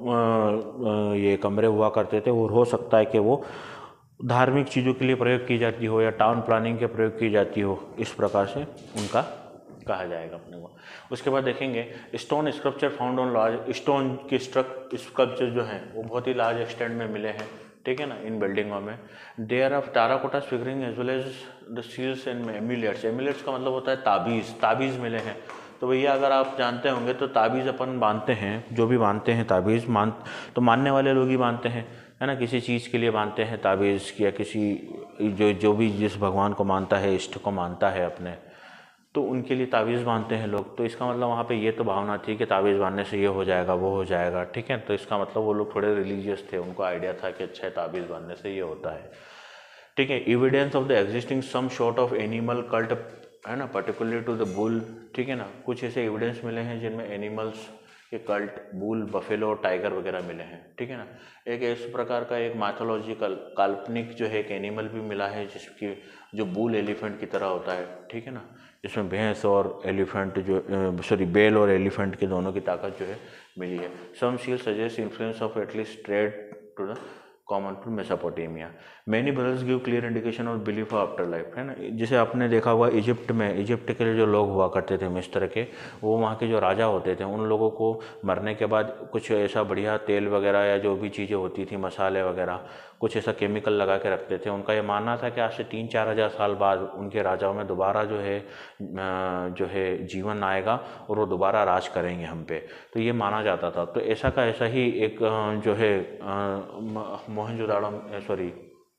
Speaker 1: आ, ये कमरे हुआ करते थे। और हो सकता है कि वो धार्मिक चीज़ों के लिए प्रयोग की जाती हो या टाउन प्लानिंग के प्रयोग की जाती हो, इस प्रकार से उनका कहा जाएगा अपने को। उसके बाद देखेंगे stone sculpture found on large, stone के स्ट्रक स्कल्पचर जो हैं वो बहुत ही लार्ज एक्सटेंट में मिले हैं, ठीक है ना, इन बिल्डिंगों में। There of terracotta figuring as well as the seals and amulets. Amulets का मतलब होता है ताबीज़, ताबीज़ मिले हैं। तो भैया अगर आप जानते होंगे तो ताबीज़ अपन बांधते हैं, जो भी बांधते हैं ताबीज़ मान तो मानने वाले लोग ही बांधते हैं, है ना। किसी चीज़ के लिए बांधते हैं ताबीज़, या किसी जो जो भी जिस भगवान को मानता है, इष्ट को मानता है अपने, तो उनके लिए ताबीज़ बांधते हैं लोग। तो इसका मतलब वहाँ पे ये तो भावना थी कि ताबीज़ बांधने से ये हो जाएगा, वो हो जाएगा, ठीक है। तो इसका मतलब वो लोग थोड़े रिलीजियस थे, उनको आइडिया था कि अच्छा ताबीज़ बांधने से ये होता है, ठीक है। Evidence of the existing some short of animal cult, है ना, पर्टिकुलर टू द बुल, ठीक है ना। कुछ ऐसे एविडेंस मिले हैं जिनमें एनिमल्स के कल्ट, बुल, बफेलो, टाइगर वगैरह मिले हैं, ठीक है ना। एक इस प्रकार का एक माइथोलॉजिकल काल्पनिक जो है एक एनिमल भी मिला है जिसकी जो बुल एलिफेंट की तरह होता है, ठीक है ना, जिसमें भैंस और एलिफेंट जो सॉरी बेल और एलिफेंट के दोनों की ताकत जो है मिली है। Some seal suggest influence of at least trade to the common to Mesopotamia. Many brothers give clear indication of belief of after life, है ना। जैसे आपने देखा हुआ इजिप्ट में, इजिप्ट के जो लोग हुआ करते थे मिस्र के, वो वहाँ के जो राजा होते थे, उन लोगों को मरने के बाद कुछ ऐसा बढ़िया तेल वगैरह या जो भी चीज़ें होती थी, मसाले वगैरह, कुछ ऐसा केमिकल लगा के रखते थे। उनका ये मानना था कि आज से तीन चार हज़ार साल बाद उनके राजाओं में दोबारा जो है जो है जीवन आएगा और वो दोबारा राज करेंगे हम पे, तो ये माना जाता था। तो ऐसा का ऐसा ही एक जो है मोहनजोदाड़ो सॉरी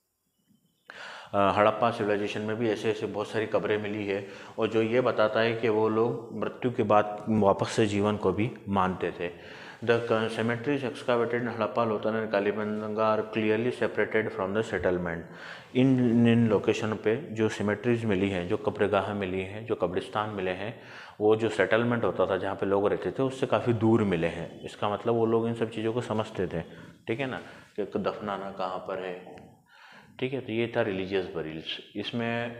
Speaker 1: हड़प्पा सिविलाइजेशन में भी ऐसे ऐसे बहुत सारी कब्रें मिली है, और जो ये बताता है कि वो लोग मृत्यु के बाद वापस से जीवन को भी मानते थे। The cemeteries excavated in Harappa, Lothal and Kalibanga are clearly separated from the settlement. इन इन लोकेशन पे जो सिमेट्रीज मिली हैं, जो कब्रगाहें मिली हैं, जो कब्रिस्तान मिले हैं, वो जो सेटलमेंट होता था जहाँ पे लोग रहते थे उससे काफ़ी दूर मिले हैं। इसका मतलब वो लोग इन सब चीज़ों को समझते थे, ठीक है ना, कि दफनाना कहाँ पर है, ठीक है। तो ये था रिलीजियस बरील्स। इसमें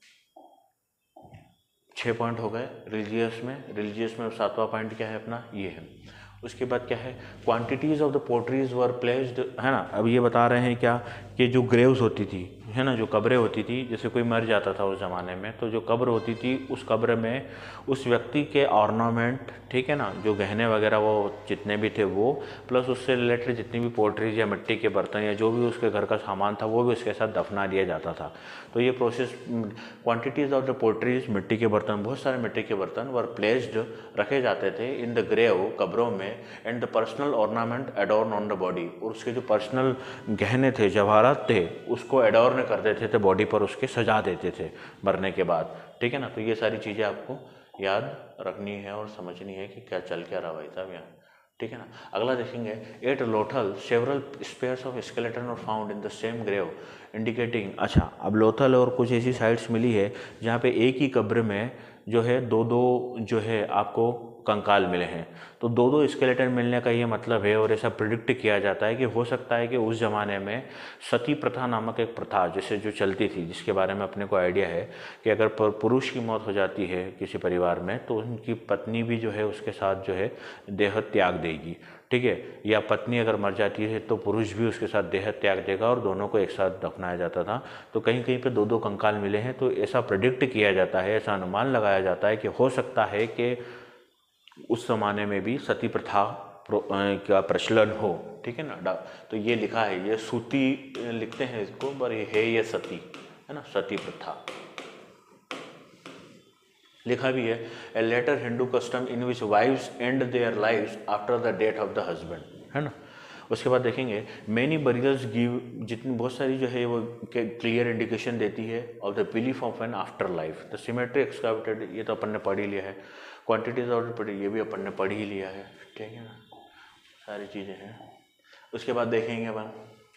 Speaker 1: छः पॉइंट हो गए रिलीजियस में। रिलीजियस में सातवां पॉइंट क्या है अपना, ये है। उसके बाद क्या है, quantities of the potteries were placed, है ना। अब ये बता रहे हैं क्या कि जो ग्रेव्स होती थी, है ना, जो कब्रें होती थी, जैसे कोई मर जाता था उस ज़माने में, तो जो कब्र होती थी उस कब्र में उस व्यक्ति के ऑर्नामेंट, ठीक है ना, जो गहने वगैरह वो जितने भी थे वो, प्लस उससे रिलेटेड जितनी भी पोट्रीज या मिट्टी के बर्तन या जो भी उसके घर का सामान था वो भी उसके साथ दफना दिया जाता था। तो ये process, quantities of the potteries, मिट्टी के बर्तन, बहुत सारे मिट्टी के बर्तन वर प्लेस्ड, रखे जाते थे इन द ग्रेव, कब्रों में, and the personal ornament adorn on the body, और उसके जो पर्सनल गहने थे, जवाहरात थे, उसको एडोर्न कर देते थे, बॉडी पर उसके सजा देते थे मरने के बाद, ठीक है ना। तो ये सारी चीज़ें आपको याद रखनी है और समझनी है कि क्या चल क्या रहा भाई साहब यहाँ, ठीक है ना। अगला देखेंगे, at Lothal several spares of skeleton are found in the same grave indicating. अच्छा, अब लोथल और कुछ ऐसी साइट्स मिली है जहाँ पे एक ही कब्र में जो है दो दो जो है आपको कंकाल मिले हैं। तो दो दो स्केलेटन मिलने का ये मतलब है, और ऐसा प्रिडिक्ट किया जाता है कि हो सकता है कि उस ज़माने में सती प्रथा नामक एक प्रथा जैसे जो चलती थी, जिसके बारे में अपने को आइडिया है कि अगर पुरुष की मौत हो जाती है किसी परिवार में तो उनकी पत्नी भी जो है उसके साथ जो है देह त्याग देगी, ठीक है। या पत्नी अगर मर जाती है तो पुरुष भी उसके साथ देह त्याग देगा, और दोनों को एक साथ दफनाया जाता था। तो कहीं कहीं पे दो दो कंकाल मिले हैं, तो ऐसा प्रिडिक्ट किया जाता है, ऐसा अनुमान लगाया जाता है कि हो सकता है कि उस ज़माने में भी सती प्रथा का प्रचलन हो, ठीक है ना। तो ये लिखा है, ये सूती लिखते हैं इसको, पर ये है ये सती, है ना, सती प्रथा लिखा भी है। A later Hindu custom in which wives and their lives after the death of the husband, है ना। उसके बाद देखेंगे, मेनी बरियल्स गिव, जितनी बहुत सारी जो है वो क्लियर इंडिकेशन देती है of the belief of an after life. The cemetery excavated, ये तो अपन ने पढ़ ही लिया है। क्वांटिटीज ऑफ द, ये भी अपन ने पढ़ ही लिया है, ठीक है ना, सारी चीज़ें हैं। उसके बाद देखेंगे अपन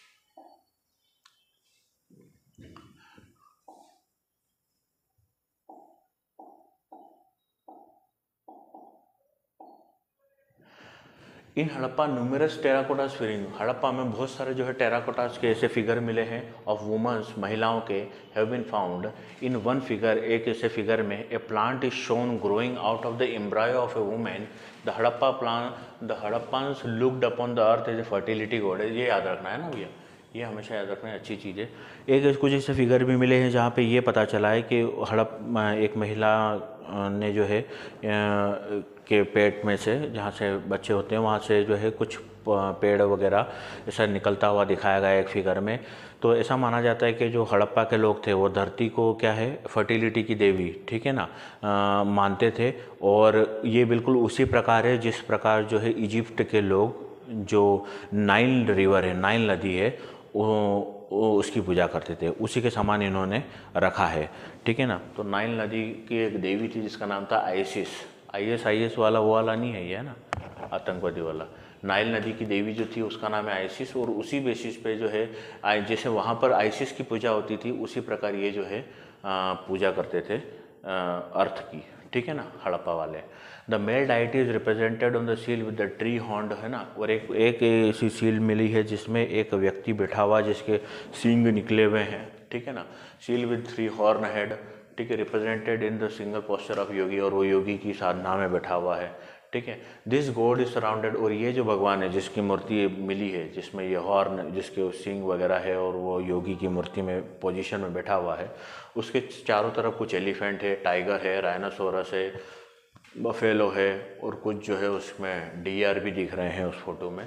Speaker 1: in Harappa numerous terracottas figuring, Harappa में बहुत सारे जो है टेराकोटास के ऐसे फिगर मिले हैं ऑफ वुमेन्स, महिलाओं के, have been found in one figure, एक ऐसे फिगर में a plant is shown growing out of the embryo of a women, the Harappa plant the Harappans looked upon the earth as a fertility god. ये याद रखना है ना भैया, ये हमेशा याद रखना है, अच्छी चीज़ है। एक कुछ ऐसे फिगर भी मिले हैं जहाँ पे ये पता चला है कि हड़प एक महिला ने जो है के पेट में से, जहाँ से बच्चे होते हैं वहाँ से जो है कुछ पेड़ वगैरह ऐसा निकलता हुआ दिखाया गया एक फिगर में। तो ऐसा माना जाता है कि जो हड़प्पा के लोग थे वो धरती को क्या है, फर्टिलिटी की देवी, ठीक है ना, आ, मानते थे। और ये बिल्कुल उसी प्रकार है जिस प्रकार जो है इजिप्ट के लोग जो नाइल रिवर है, नाइल नदी है, वो, वो उसकी पूजा करते थे, उसी के समान इन्होंने रखा है, ठीक है ना। तो नाइल नदी की एक देवी थी जिसका नाम था Isis. I S I S वाला वो वाला नहीं है ये, है ना, आतंकवादी वाला। नाइल नदी की देवी जो थी उसका नाम है आइसिस, और उसी बेसिस पे जो है जैसे वहाँ पर आइसिस की पूजा होती थी उसी प्रकार ये जो है पूजा करते थे अर्थ की, ठीक है ना, हड़प्पा वाले। The male deity is represented on the seal with the tree horn, है ना। और एक एक ऐसी सील मिली है जिसमें एक व्यक्ति बैठा हुआ जिसके सींग निकले हुए हैं, ठीक है ना। Seal with three horn head, ठीक है, represented in the single posture of yogi, और वो योगी की साधना में बैठा हुआ है, ठीक है। दिस गॉड इज सराउंडेड, और ये जो भगवान है जिसकी मूर्ति मिली है जिसमें ये हॉर्न, जिसके सिंग वगैरह है और वो योगी की मूर्ति में पोजीशन में बैठा हुआ है, उसके चारों तरफ कुछ एलिफेंट है, टाइगर है, राइनोसोरस है, बफेलो है, और कुछ जो है उसमें डियर भी दिख रहे हैं उस फोटो में।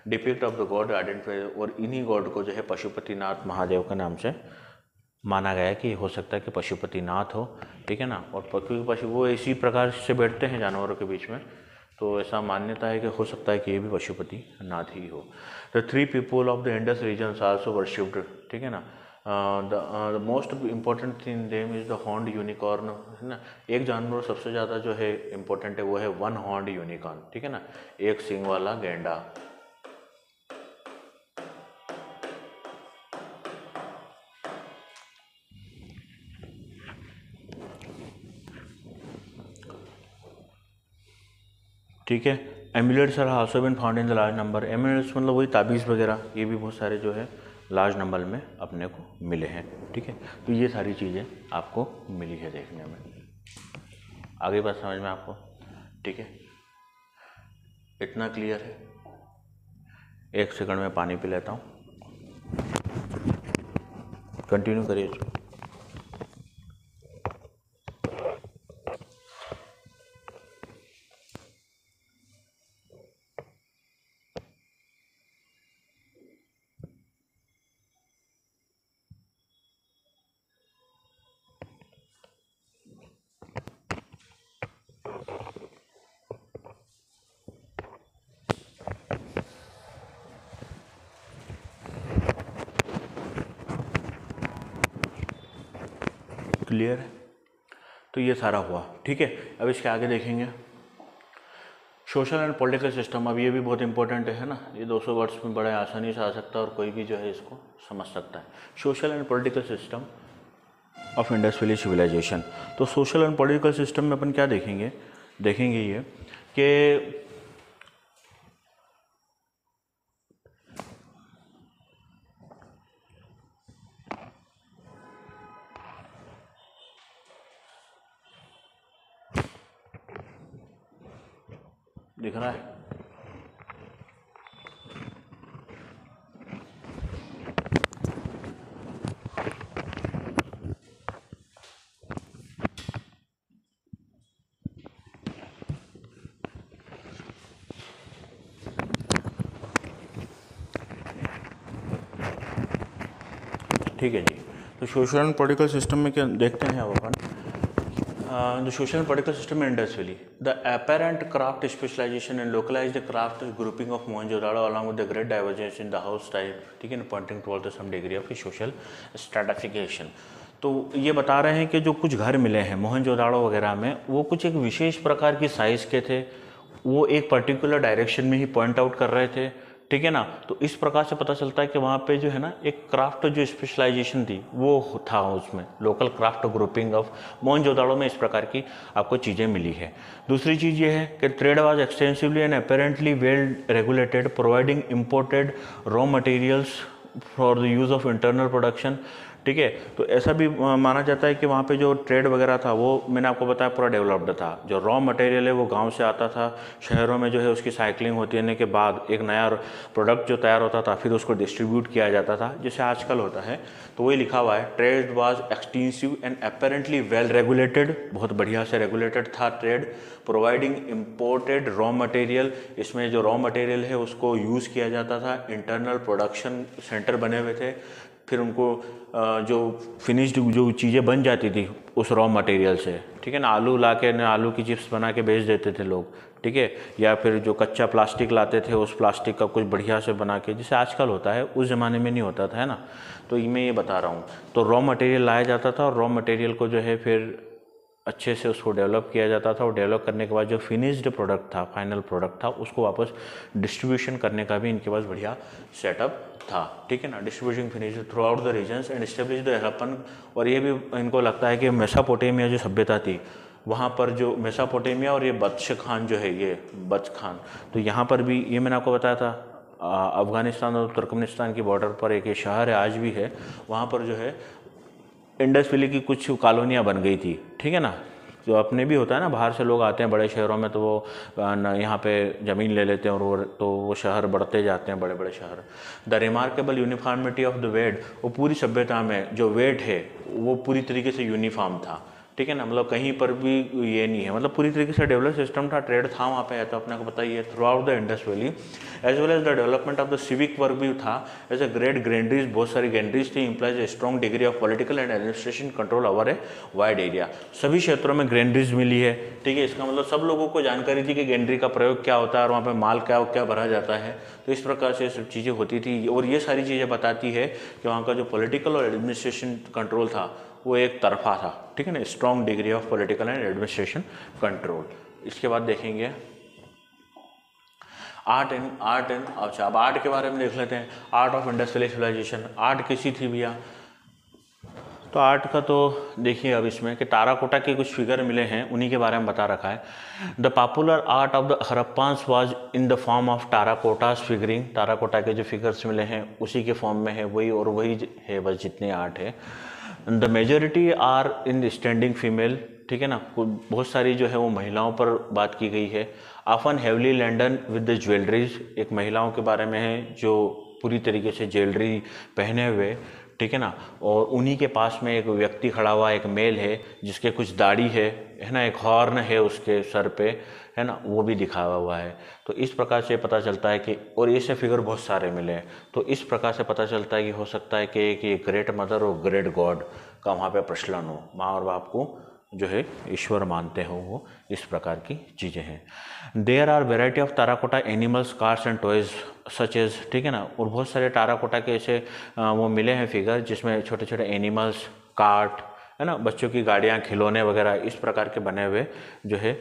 Speaker 1: Depict of the god identify, और इन्हीं गॉड को जो है पशुपतिनाथ महादेव के नाम से माना गया है कि हो सकता है कि पशुपतिनाथ हो, ठीक है ना। और क्योंकि पशु वो इसी प्रकार से बैठते हैं जानवरों के बीच में, तो ऐसा मान्यता है कि हो सकता है कि ये भी पशुपतिनाथ ही हो। The three people of the Indus region also worshipped, ठीक है ना। The most important thing them is the horned unicorn, है ना। एक जानवर सबसे ज़्यादा जो है इम्पोर्टेंट है वो है वन हॉर्न्ड यूनिकॉर्न, ठीक है ना, एक सींग वाला गैंडा। ठीक है। Amulets are also been found in the large number. Amulets मतलब वही ताबीज़ वगैरह, ये भी बहुत सारे जो है लार्ज नंबर में अपने को मिले हैं, ठीक है। तो ये सारी चीज़ें आपको मिली है देखने में। आगे बात समझ में आपको, ठीक है, इतना क्लियर है। एक सेकंड में पानी पी लेता हूँ, कंटिन्यू करिए। क्लियर है, तो ये सारा हुआ, ठीक है। अब इसके आगे देखेंगे सोशल एंड पॉलिटिकल सिस्टम। अब ये भी बहुत इंपॉर्टेंट है ना, ये दो सौ वर्ड्स में बड़े आसानी से आ सकता है और कोई भी जो है इसको समझ सकता है। Social and political system of Indus valley civilisation. तो सोशल एंड पॉलिटिकल सिस्टम में अपन क्या देखेंगे, देखेंगे ये कि दिख रहा है, ठीक है जी। तो सोशल एंड पॉलिटिकल सिस्टम में क्या देखते हैं अब अपन, the social and political system in Indus valley, the apparent craft specialisation and localised craft grouping of Mohenjodaro along with the great divergence in the house type, ठीक है, pointing toward the some degree of social stratification. तो ये बता रहे हैं कि जो कुछ घर मिले हैं मोहनजोदड़ो वगैरह में, वो कुछ एक विशेष प्रकार की साइज़ के थे, वो एक पर्टिकुलर डायरेक्शन में ही पॉइंट आउट कर रहे थे, ठीक है ना। तो इस प्रकार से पता चलता है कि वहाँ पे जो है ना एक क्राफ्ट जो स्पेशलाइजेशन थी वो था उसमें, local craft grouping of Mohenjodaro में इस प्रकार की आपको चीज़ें मिली है। दूसरी चीज़ ये है कि trade was extensively and apparently well regulated, providing imported raw materials for the use of internal production, ठीक है। तो ऐसा भी माना जाता है कि वहाँ पे जो ट्रेड वगैरह था वो मैंने आपको बताया पूरा डेवलप्ड था। जो रॉ मटेरियल है वो गांव से आता था, शहरों में जो है उसकी साइकिलिंग होने के बाद एक नया प्रोडक्ट जो तैयार होता था फिर उसको डिस्ट्रीब्यूट किया जाता था, जैसे आजकल होता है। तो वही लिखा हुआ है, trade was extensive and apparently well regulated, बहुत बढ़िया से रेगुलेटेड था trade, providing imported raw material, इसमें जो रॉ मटेरियल है उसको यूज़ किया जाता था, इंटरनल प्रोडक्शन सेंटर बने हुए थे, फिर उनको जो फिनिश्ड जो चीज़ें बन जाती थी उस रॉ मटेरियल से, ठीक है ना। आलू ला के ना आलू की चिप्स बना के बेच देते थे लोग, ठीक है, या फिर जो कच्चा प्लास्टिक लाते थे उस प्लास्टिक का कुछ बढ़िया से बना के, जैसे आजकल होता है, उस ज़माने में नहीं होता था, है ना। तो मैं ये बता रहा हूँ, तो रॉ मटेरियल लाया जाता था और रॉ मटेरियल को जो है फिर अच्छे से उसको डेवलप किया जाता था, और डेवलप करने के बाद जो फिनिश्ड प्रोडक्ट था, फाइनल प्रोडक्ट था, उसको वापस डिस्ट्रीब्यूशन करने का भी इनके पास बढ़िया सेटअप था, ठीक है ना। Distribution finished throughout the regions and establish the Harappan. और ये भी इनको लगता है कि मेसोपोटामिया जो सभ्यता थी वहाँ पर, जो मेसोपोटामिया और ये बख्श खान जो है, ये बख्श खान, तो यहाँ पर भी ये मैंने आपको बताया था अफ़गानिस्तान और तुर्कमेनिस्तान की बॉर्डर पर एक ये शहर है, आज भी है, वहाँ पर जो है इंडस वैली की कुछ कॉलोनियाँ बन गई थी, ठीक है ना। जो अपने भी होता है ना, बाहर से लोग आते हैं बड़े शहरों में, तो वो यहाँ पे ज़मीन ले लेते हैं और वो तो वो शहर बढ़ते जाते हैं, बड़े बड़े शहर। The remarkable uniformity of the weight, वो पूरी सभ्यता में जो वेट है वो पूरी तरीके से यूनिफॉर्म था, ठीक है ना, मतलब कहीं पर भी ये नहीं है, मतलब पूरी तरीके से डेवलप सिस्टम था, ट्रेड था वहाँ पे, तो अपने को पता ही है throughout the Indus valley, as well as the development of the civic work भी था, एज अ ग्रेट ग्रेंड्रीज, बहुत सारी ग्रेंड्रीज थी, implies a strong degree of political and administration control over a wide area. सभी क्षेत्रों में ग्रेंड्रीज मिली है, ठीक है, इसका मतलब सब लोगों को जानकारी थी कि ग्रेंड्री का प्रयोग क्या होता है और वहाँ पे माल क्या क्या भरा जाता है, तो इस प्रकार से सब चीज़ें होती थी। और ये सारी चीज़ें बताती है कि वहाँ का जो पॉलिटिकल और एडमिनिस्ट्रेशन कंट्रोल था वो एक तरफा था, ठीक है ना, strong degree of political and administration control. इसके बाद देखेंगे आर्ट एंड आर्ट एंड अच्छा, अब आर्ट के बारे में देख लेते हैं। Art of industrial civilisation, art कैसी थी भैया? तो आर्ट का तो देखिए अब इसमें कि टाराकोटा के कुछ फिगर मिले हैं, उन्हीं के बारे में बता रखा है। The popular art of the Harappas was in the form of terracottas figuring, terracotta के जो फिगर्स मिले हैं उसी के फॉर्म में है वही, और वही है बस जितने आर्ट है। The majority are in standing female, ठीक है ना, बहुत सारी जो है वो महिलाओं पर बात की गई है। Often heavily laden with the jewelleries, एक महिलाओं के बारे में है जो पूरी तरीके से ज्वेलरी पहने हुए, ठीक है ना, और उन्हीं के पास में एक व्यक्ति खड़ा हुआ, एक मेल है जिसके कुछ दाढ़ी है है ना, एक हॉर्न है उसके सर पे, है ना, वो भी दिखाया हुआ है। तो इस प्रकार से पता चलता है कि, और ऐसे फिगर बहुत सारे मिले हैं, तो इस प्रकार से पता चलता है कि हो सकता है कि कि ग्रेट मदर और ग्रेट गॉड का वहाँ पे प्रचलन हो, माँ और बाप को जो है ईश्वर मानते हो, वो इस प्रकार की चीज़ें हैं। There are variety of terracotta animals, cars and toys such as, ठीक है ना, और बहुत सारे टाराकोटा के ऐसे वो मिले हैं फिगर जिसमें छोटे छोटे एनिमल्स, कार्ट, है ना, बच्चों की गाड़ियाँ, खिलौने वगैरह इस प्रकार के बने हुए जो है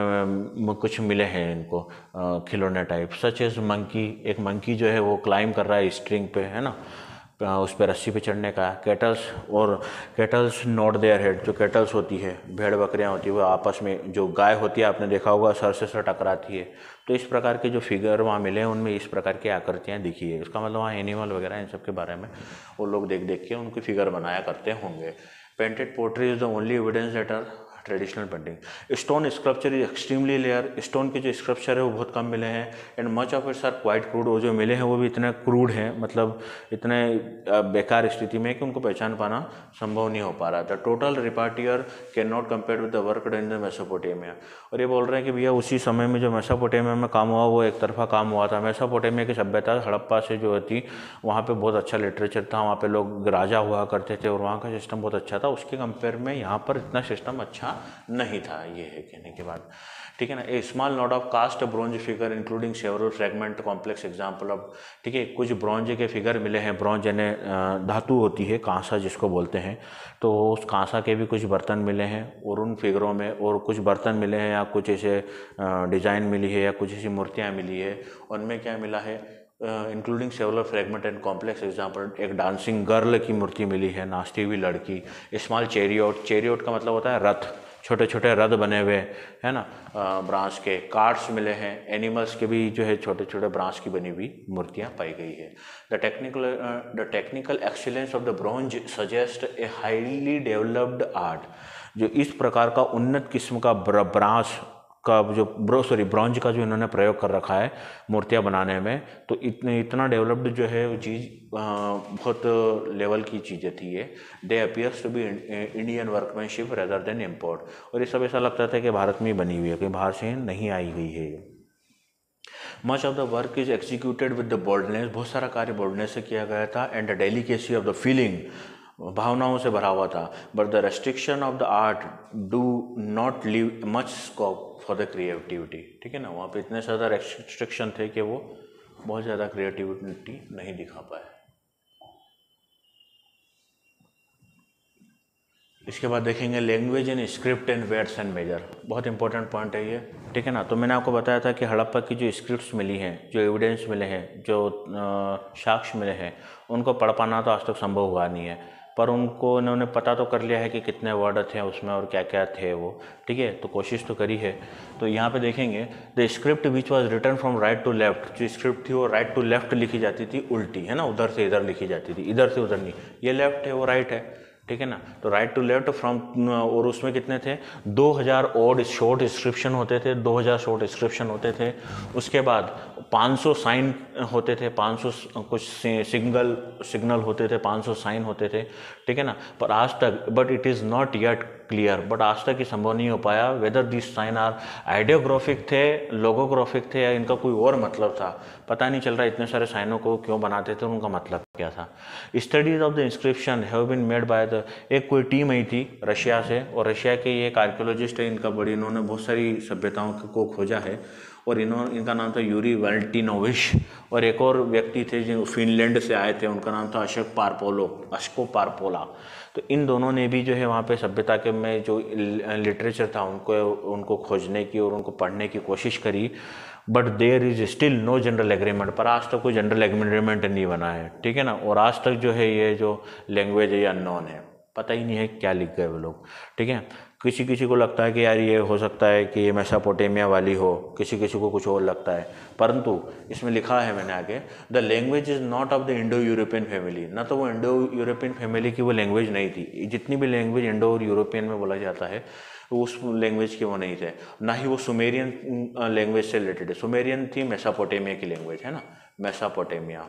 Speaker 1: आ, कुछ मिले हैं इनको आ, खिलौने टाइप। सच एज मंकी, एक मंकी जो है वो क्लाइम कर रहा है स्ट्रिंग पे, है ना, उस पर रस्सी पे चढ़ने का। कैटल्स, और कैटल्स नॉट देयर हेड, जो कैटल्स होती है, भेड़ बकरियां होती है, वो आपस में, जो गाय होती है आपने देखा होगा सर से सर टकराती है, तो इस प्रकार के जो फिगर वहाँ मिले हैं उनमें इस प्रकार की आकृतियाँ दिखी है। इसका मतलब वहाँ एनिमल वगैरह इन सब के बारे में वो लोग देख देख के उनकी फिगर बनाया करते होंगे। Painted pottery is the only evidence that are traditional painting. Stone sculpture is extremely rare, stone के जो स्कल्पचर है वो बहुत कम मिले हैं। And much of its are quite crude, वो जो मिले हैं वो भी इतने क्रूड हैं, मतलब इतने बेकार स्थिति में कि उनको पहचान पाना संभव नहीं हो पा रहा था। Total repertoire can not compare with the work done in the Mesopotamia. और ये बोल रहे हैं कि भैया उसी समय में जो मेसोपोटामिया में काम हुआ वो एक तरफा काम हुआ था। मेसोपोटामिया की सभ्यता हड़प्पा से जो थी वहाँ पे बहुत अच्छा लिटरेचर था, वहाँ पे लोग राजा हुआ करते थे और वहाँ का सिस्टम बहुत अच्छा था। उसके कंपेयर में यहाँ पर इतना सिस्टम अच्छा नहीं था, ये है कहने के बाद, ठीक है ना। A small note of cast bronze figure including several fragment complex example of, ठीक है, कुछ ब्रॉन्ज के फिगर मिले हैं। ब्रॉन्ज यानी धातु होती है, कांसा जिसको बोलते हैं, तो उस कांसा के भी कुछ बर्तन मिले हैं और उन फिगरों में, और कुछ बर्तन मिले हैं या कुछ ऐसे डिज़ाइन मिली है या कुछ ऐसी मूर्तियाँ मिली है। उनमें क्या मिला है, including several fragment and complex example, एक डांसिंग गर्ल की मूर्ति मिली है, नाचती हुई लड़की। स्मॉल चेरियोट, चेरियोट का मतलब होता है रथ, छोटे छोटे रथ बने हुए, है ना, ब्रांच के। कार्ड्स मिले हैं, एनिमल्स के भी जो है छोटे छोटे ब्रांच की बनी हुई मूर्तियाँ पाई गई है। The technical the technical excellence of the bronze suggest a highly developed art, जो इस प्रकार का उन्नत किस्म का ब्रांच का जो ब्रो सॉरी ब्रॉन्ज का जो इन्होंने प्रयोग कर रखा है मूर्तियाँ बनाने में, तो इतने इतना डेवलप्ड जो है वो चीज़ बहुत लेवल की चीज़ें थी ये। They appears to be Indian workmanship rather than import, और ये सब ऐसा लगता था कि भारत में ही बनी हुई है, कहीं बाहर से नहीं आई हुई है ये। Much of the work is executed with the boldness, बहुत सारा कार्य बोल्डनेस से किया गया था। And the delicacy of the feeling, भावनाओं से भरा हुआ था। But the restriction of the art do not leave much scope for the creativity, ठीक है ना, वहाँ पे इतने ज़्यादा रेस्ट्रिक्शन थे कि वो बहुत ज़्यादा क्रिएटिविटी नहीं दिखा पाए। इसके बाद देखेंगे language in script and weights and measure, बहुत इंपॉर्टेंट पॉइंट है ये, ठीक है ना। तो मैंने आपको बताया था कि हड़प्पा की जो स्क्रिप्ट्स मिली हैं, जो एविडेंस मिले हैं, जो साक्ष्य मिले हैं, उनको पढ़ पाना तो आज तक संभव हुआ नहीं है, पर उनको इन्होंने पता तो कर लिया है कि कितने वर्ड थे उसमें और क्या क्या थे वो, ठीक है, तो कोशिश तो करी है। तो यहाँ पे देखेंगे the script which was written from right to left, जो स्क्रिप्ट थी वो राइट टू लेफ्ट लिखी जाती थी, उल्टी, है ना, उधर से इधर लिखी जाती थी, इधर से उधर नहीं, ये लेफ्ट है वो राइट है, ठीक है ना। तो राइट टू लेफ्ट फ्रॉम, और उसमें कितने थे, दो हज़ार ओड शॉर्ट इंस्क्रिप्शन होते थे, दो हज़ार शॉर्ट इंस्क्रिप्शन होते थे। उसके बाद पाँच सौ साइन होते थे, पाँच सौ कुछ सिंगल सिग्नल होते थे, पाँच सौ साइन होते थे, ठीक है ना। पर आज तक, but it is not yet clear, but आज तक ये संभव नहीं हो पाया whether this sign are ideographic थे, लोगोग्राफिक थे, या इनका कोई और मतलब था। पता नहीं चल रहा इतने सारे साइनों को क्यों बनाते थे, उनका मतलब क्या था। Studies of the inscription have been made by the, एक कोई टीम आई थी रशिया से, और रशिया के ये एक आर्कियोलॉजिस्ट है, इनका बड़ी, इन्होंने बहुत सारी सभ्यताओं को खोजा है, और इन्होंने, इनका नाम था यूरी वेल्टिनोविच, और एक और व्यक्ति थे जो फिनलैंड से आए थे, उनका नाम था अशोक पारपोलो, अशको पारपोला। तो इन दोनों ने भी जो है वहाँ पे सभ्यता के में जो लिटरेचर था उनको उनको खोजने की और उनको पढ़ने की कोशिश करी, but there is still no general agreement, पर आज तक कोई जनरल एग्रीमेंट नहीं बना है, ठीक है ना। और आज तक जो है ये जो लैंग्वेज है ये अननोन है, पता ही नहीं है क्या लिख गए वो लोग, ठीक है। किसी किसी को लगता है कि यार ये हो सकता है कि ये मेसोपोटामिया वाली हो, किसी किसी को कुछ और लगता है, परंतु इसमें लिखा है मैंने आगे, the language is not of the Indo European family, ना तो वो इंडो यूरोपियन फैमिली की वो लैंग्वेज नहीं थी। जितनी भी लैंग्वेज इंडो और यूरोपियन में बोला जाता है उस लैंग्वेज के वो नहीं थे, ना ही वो सुमेरियन लैंग्वेज से रिलेटेड है। सुमेरियन थी मेसोपोटामिया की लैंग्वेज, है ना, मेसोपोटामिया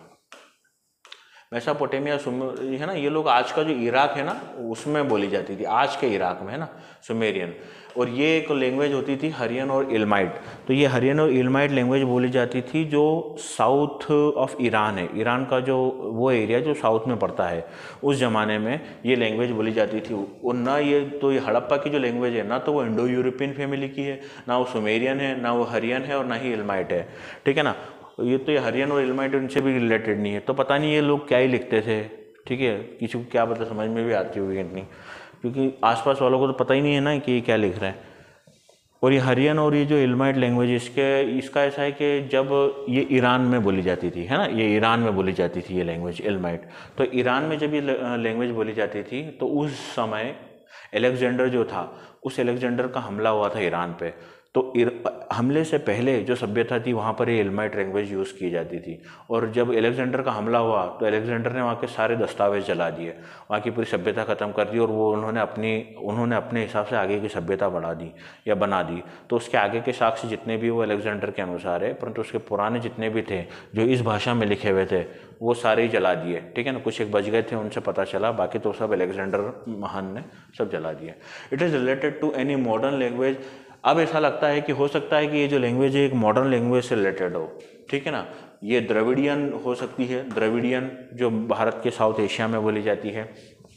Speaker 1: मेसोपोटामिया है ना, ये लोग आज का जो इराक है ना उसमें बोली जाती थी, आज के इराक में, है ना, सुमेरियन। और ये एक लैंग्वेज होती थी हरियन और इल्माइट, तो ये हरियन और इल्माइट लैंग्वेज बोली जाती थी जो साउथ ऑफ ईरान है, ईरान का जो वो एरिया जो साउथ में पड़ता है, उस ज़माने में ये लैंग्वेज बोली जाती थी। और ना ये तो ये हड़प्पा की जो लैंग्वेज है ना तो वो इंडो यूरोपियन फैमिली की है, ना वो सुमेरियन है, ना वो हरियन है, और ना ही इल्माइट है, ठीक है ना। ये तो ये हरियन और इल्माइट उनसे भी रिलेटेड नहीं है, तो पता नहीं ये लोग क्या ही लिखते थे, ठीक है। किसी को क्या पता समझ में भी आती होगी इतनी, क्योंकि आसपास वालों को तो पता ही नहीं है ना कि ये क्या लिख रहे हैं। और ये हरियन और ये जो इल्माइट लैंग्वेज इसके इसका ऐसा है कि जब ये ईरान में बोली जाती थी, है ना, ये ईरान में बोली जाती थी ये लैंग्वेज इल्माइट, तो ईरान में जब ये लैंग्वेज बोली जाती थी तो उस समय अलेक्जेंडर जो था, उस अलेक्जेंडर का हमला हुआ था ईरान पे, तो हमले से पहले जो सभ्यता थी वहाँ पर ये इल्माइट लैंग्वेज यूज़ की जाती थी। और जब अलेक्जेंडर का हमला हुआ तो अलेक्जेंडर ने वहाँ के सारे दस्तावेज जला दिए, वहाँ की पूरी सभ्यता ख़त्म कर दी, और वो उन्होंने अपनी उन्होंने अपने हिसाब से आगे की सभ्यता बढ़ा दी या बना दी। तो उसके आगे के साक्ष्य जितने भी वो अलेक्जेंडर के अनुसार है, परंतु उसके पुराने जितने भी थे जो इस भाषा में लिखे हुए थे वो सारे ही जला दिए, ठीक है ना। कुछ एक बच गए थे, उनसे पता चला, बाकी तो सब अलेक्जेंडर महान ने सब जला दिया। It is related to any modern language. अब ऐसा लगता है कि हो सकता है कि ये जो लैंग्वेज है एक मॉडर्न लैंग्वेज से रिलेटेड हो, ठीक है ना। ये द्रविडियन हो सकती है, द्रविडियन जो भारत के साउथ एशिया में बोली जाती है।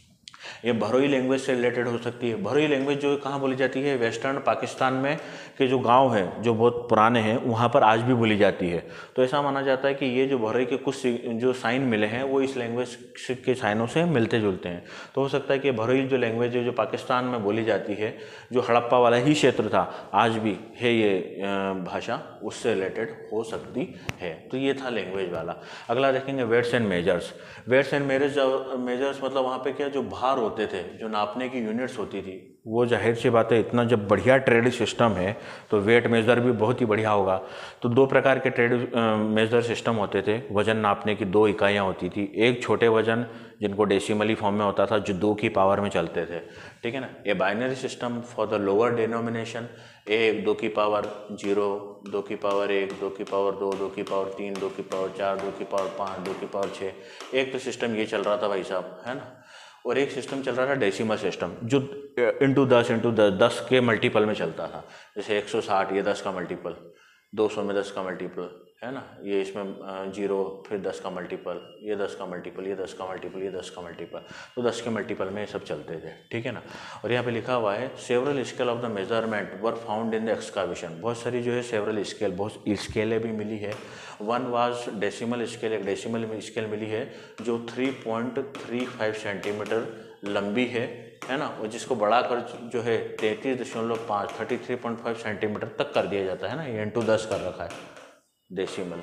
Speaker 1: ये भरोई लैंग्वेज से रिलेटेड हो सकती है। भरोई लैंग्वेज जो कहाँ बोली जाती है, वेस्टर्न पाकिस्तान में के जो गांव हैं जो बहुत पुराने हैं वहाँ पर आज भी बोली जाती है। तो ऐसा माना जाता है कि ये जो भरोई के कुछ जो साइन मिले हैं वो इस लैंग्वेज के साइनों से मिलते जुलते हैं। तो हो सकता है कि भरोई जो लैंग्वेज है जो पाकिस्तान में बोली जाती है, जो हड़प्पा वाला ही क्षेत्र था, आज भी है ये भाषा, उससे रिलेटेड हो सकती है। तो ये था लैंग्वेज वाला। अगला देखेंगे weights and measures. Weights and measures measures मतलब वहाँ पे क्या जो भार होते थे, जो नापने की यूनिट्स होती थी, वो जाहिर सी बात है इतना जब बढ़िया ट्रेड सिस्टम है तो वेट मेज़र भी बहुत ही बढ़िया होगा। तो दो प्रकार के ट्रेड मेज़र सिस्टम होते थे। वजन नापने की दो इकाइयाँ होती थी, एक छोटे वजन जिनको डेसिमली फॉर्म में होता था जो दो की पावर में चलते थे, ठीक है ना। A binary system for the lower denomination, एक दो की पावर जीरो, दो की पावर एक, दो की पावर दो, दो की पावर तीन, दो की पावर चार, दो की पावर पाँच, दो की पावर छः। एक तो सिस्टम ये चल रहा था भाई साहब, है ना। और एक सिस्टम चल रहा था डेसिमल सिस्टम जो इंटू दस इंटू दस दस के मल्टीपल में चलता था। जैसे एक सौ साठ ये दस का मल्टीपल, दो सौ में दस का मल्टीपल, है ना। ये इसमें जीरो, फिर दस का मल्टीपल, ये दस का मल्टीपल, ये दस का मल्टीपल, ये दस का मल्टीपल। तो दस के मल्टीपल में ये सब चलते थे, ठीक है ना। और यहाँ पे लिखा हुआ है several scale of the measurement were found in the excavation. बहुत सारी जो है सेवरल स्केल, बहुत स्केलें भी मिली है। वन वाज डेसिमल स्केल, एक डेसिमल स्केल मिली है जो three point three five centimetre लंबी है, है ना। और जिसको बढ़ाकर जो है तैंतीस दशमलव पाँच thirty three point five centimetre तक कर दिया जाता है ना। ये इंटू दस कर रखा है डेसिमल,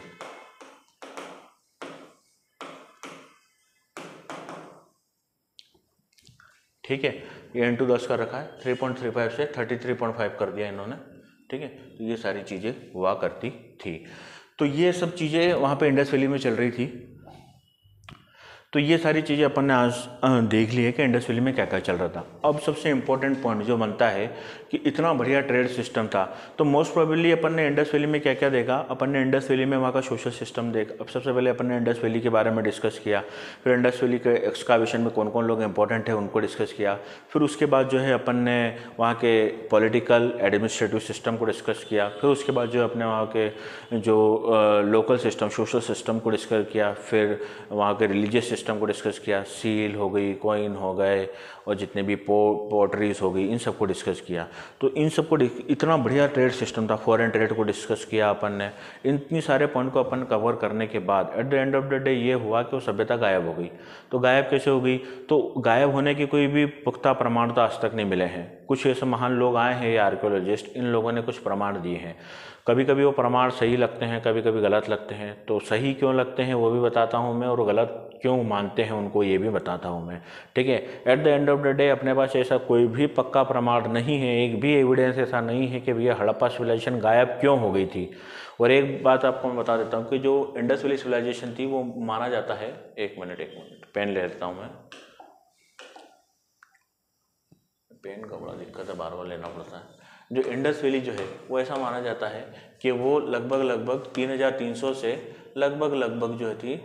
Speaker 1: ठीक है। ये इंटू दस कर रखा है, थ्री पॉइंट थ्री फाइव से थर्टी थ्री पॉइंट फाइव कर दिया इन्होंने, ठीक है। तो ये सारी चीज़ें हुआ करती थी। तो ये सब चीज़ें वहाँ पे इंडस वैली में चल रही थी। तो ये सारी चीज़ें अपन ने आज अ, देख ली है कि इंडस वैली में क्या क्या चल रहा था। अब सबसे इम्पोर्टेंट पॉइंट जो बनता है कि इतना बढ़िया ट्रेड सिस्टम था, तो मोस्ट प्रोबेबली अपन ने इंडस वैली में क्या क्या देखा। अपन ने इंडस वैली में वहाँ का सोशल सिस्टम देखा। अब सबसे पहले अपन ने इंडस वैली के बारे में डिस्कस किया, फिर इंडस वैली के एक्सकावेशन में कौन कौन लोग इंपॉर्टेंट है उनको डिस्कस किया, फिर उसके बाद जो है अपन ने वहाँ के पॉलिटिकल एडमिनिस्ट्रेटिव सिस्टम को डिस्कस किया, फिर उसके बाद जो अपने वहाँ के जो लोकल सिस्टम सोशल सिस्टम को डिस्कस किया, फिर वहाँ के रिलीजियस सिस्टम को डिस्कस किया, सील हो गई, कॉइन हो गए और जितने भी पो पोट्रीज हो गई, इन सब को डिस्कस किया। तो इन सब को इतना बढ़िया ट्रेड सिस्टम था, फॉरेन ट्रेड को डिस्कस किया अपन ने। इतनी सारे पॉइंट को अपन कवर करने के बाद at the end of the day ये हुआ कि वो सभ्यता गायब हो गई। तो गायब कैसे हो गई? तो गायब होने की कोई भी पुख्ता प्रमाण तो आज तक नहीं मिले हैं। कुछ ऐसे महान लोग आए हैं या आर्कियोलॉजिस्ट, इन लोगों ने कुछ प्रमाण दिए हैं। कभी कभी वो प्रमाण सही लगते हैं, कभी कभी गलत लगते हैं। तो सही क्यों लगते हैं वो भी बताता हूँ मैं, और गलत क्यों मानते हैं उनको ये भी बताता हूँ मैं, ठीक है। At the end of the day अपने पास ऐसा कोई भी पक्का प्रमाण नहीं है, एक भी एविडेंस ऐसा नहीं है कि भैया हड़प्पा सिविलाइजेशन गायब क्यों हो गई थी। और एक बात आपको मैं बता देता हूँ कि जो इंडस वैली सिविलाइजेशन थी वो माना जाता है, एक मिनट एक मिनट पेन ले लेता हूँ मैं, पेन का बड़ा दिक्कत है, बार बार लेना पड़ता है। जो इंडस वैली जो है वो ऐसा माना जाता है कि वो लगभग लगभग तीन हजार तीन सौ से लगभग लगभग जो थी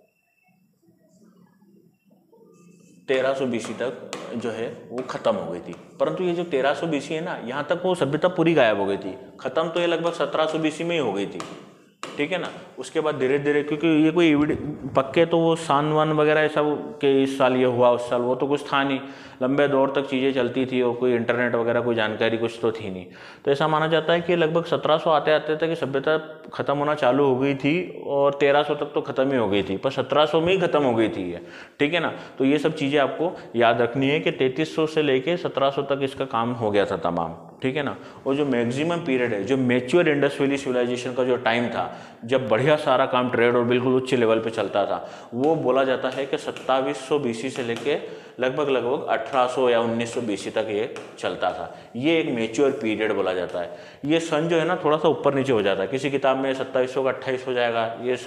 Speaker 1: तेरह सौ बीसी तक जो है वो ख़त्म हो गई थी। परंतु ये जो तेरह सौ बीसी है ना, यहाँ तक वो सभ्यता पूरी गायब हो गई थी। ख़त्म तो ये लगभग सत्रह सौ बीसी में ही हो गई थी, ठीक है ना। उसके बाद धीरे धीरे, क्योंकि ये कोई पक्के तो वो सान वान वगैरह ऐसा कि इस साल ये हुआ उस साल वो तो कुछ था नहीं, लंबे दौर तक चीज़ें चलती थी और कोई इंटरनेट वगैरह कोई जानकारी कुछ तो थी नहीं। तो ऐसा माना जाता है कि लगभग सत्रह सौ आते आते तक सभ्यता ख़त्म होना चालू हो गई थी और तेरह सौ तक तो ख़त्म ही हो गई थी, पर सत्रह सौ में ही ख़त्म हो गई थी ये, ठीक है ना। तो ये सब चीज़ें आपको याद रखनी है कि तैंतीस सौ से लेके सत्रह सौ तक इसका काम हो गया था तमाम, ठीक है ना। और जो मैक्सिमम पीरियड है, जो मैच्योर इंडस वैली सिविलाइजेशन का जो टाइम था, जब बढ़िया सारा काम ट्रेड और बिल्कुल उच्च लेवल पे चलता था, वो बोला जाता है कि सत्ताईस सौ बीसी से लेके लगभग लगभग अठारह सौ या उन्नीस सौ बीसी तक ये चलता था। ये एक मैच्योर पीरियड बोला जाता है। ये सन जो है ना थोड़ा सा ऊपर नीचे हो जाता है, किसी किताब में सत्ताईस सौ का अट्ठाईस हो जाएगा, ये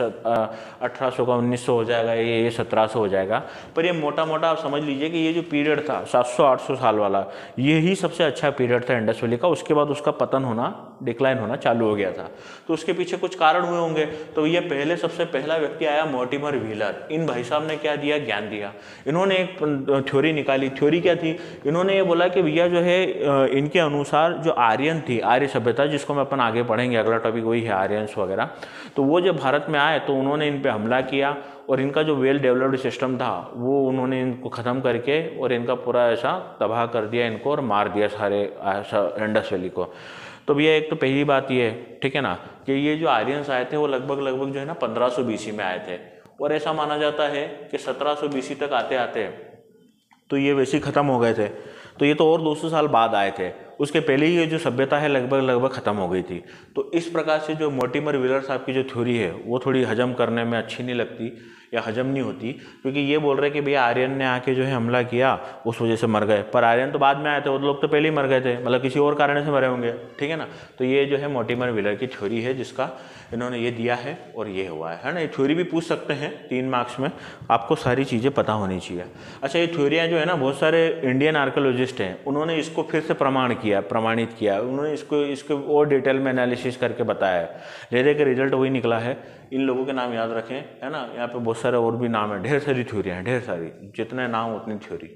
Speaker 1: अठारह सौ का उन्नीस सौ हो जाएगा, ये ये सत्रह सौ हो जाएगा। पर ये मोटा मोटा आप समझ लीजिए कि ये जो पीरियड था सात सौ आठ सौ साल वाला, ये ही सबसे अच्छा पीरियड था इंडस वैली का। उसके बाद उसका पतन होना, डिक्लाइन होना चालू हो गया था। तो उसके पीछे कुछ कारण हुए होंगे। तो ये पहले सबसे पहला व्यक्ति आया मोर्टिमर व्हीलर। इन भाई साहब ने क्या दिया? ज्ञान दिया। इन्होंने एक थ्योरी निकाली। थ्योरी क्या थी? इन्होंने ये बोला कि भैया जो है इनके अनुसार जो आर्यन थी, आर्य सभ्यता, जिसको मैं अपन आगे पढ़ेंगे, अगला टॉपिक वही है आर्यंस वगैरह। तो वो जब भारत में आए तो उन्होंने इन पे हमला किया और इनका जो वेल डेवलप्ड सिस्टम था वो उन्होंने इनको ख़त्म करके और इनका पूरा ऐसा तबाह कर दिया इनको और मार दिया सारे इंडस वैली को। तो भैया एक तो पहली बात ये है, ठीक है ना, कि ये जो आर्यंस आए थे वो लगभग लगभग जो है ना पंद्रह सौ बीसी में आए थे और ऐसा माना जाता है कि सत्रह सौ बीसी तक आते आते तो ये वैसे ही ख़त्म हो गए थे। तो ये तो और दो सौ साल बाद आए थे, उसके पहले ही ये जो सभ्यता है लगभग लगभग ख़त्म हो गई थी। तो इस प्रकार से जो मोर्टिमर व्हीलर साहब की जो थ्योरी है वो थोड़ी हजम करने में अच्छी नहीं लगती या हजम नहीं होती, क्योंकि ये बोल रहे कि भैया आर्यन ने आके जो है हमला किया उस वजह से मर गए, पर आर्यन तो बाद में आए थे, वो लोग तो पहले ही मर गए थे, मतलब किसी और कारण से मरे होंगे, ठीक है ना। तो ये जो है मोर्टिमर व्हीलर की थ्योरी है जिसका इन्होंने ये दिया है और ये हुआ है, है ना। ये थ्योरी भी पूछ सकते हैं तीन मार्क्स में, आपको सारी चीज़ें पता होनी चाहिए। अच्छा, ये थ्योरियाँ जो है ना बहुत सारे इंडियन आर्कियोलॉजिस्ट हैं उन्होंने इसको फिर से प्रमाण किया, प्रमाणित किया, उन्होंने इसको इसको और डिटेल में एनालिसिस करके बताया है। धीरे के रिजल्ट वही निकला है। इन लोगों के नाम याद रखें, है ना। यहाँ पे बहुत सारे और भी नाम है, ढेर सारी थ्योरियाँ हैं, ढेर सारी, जितने नाम उतनी थ्योरी।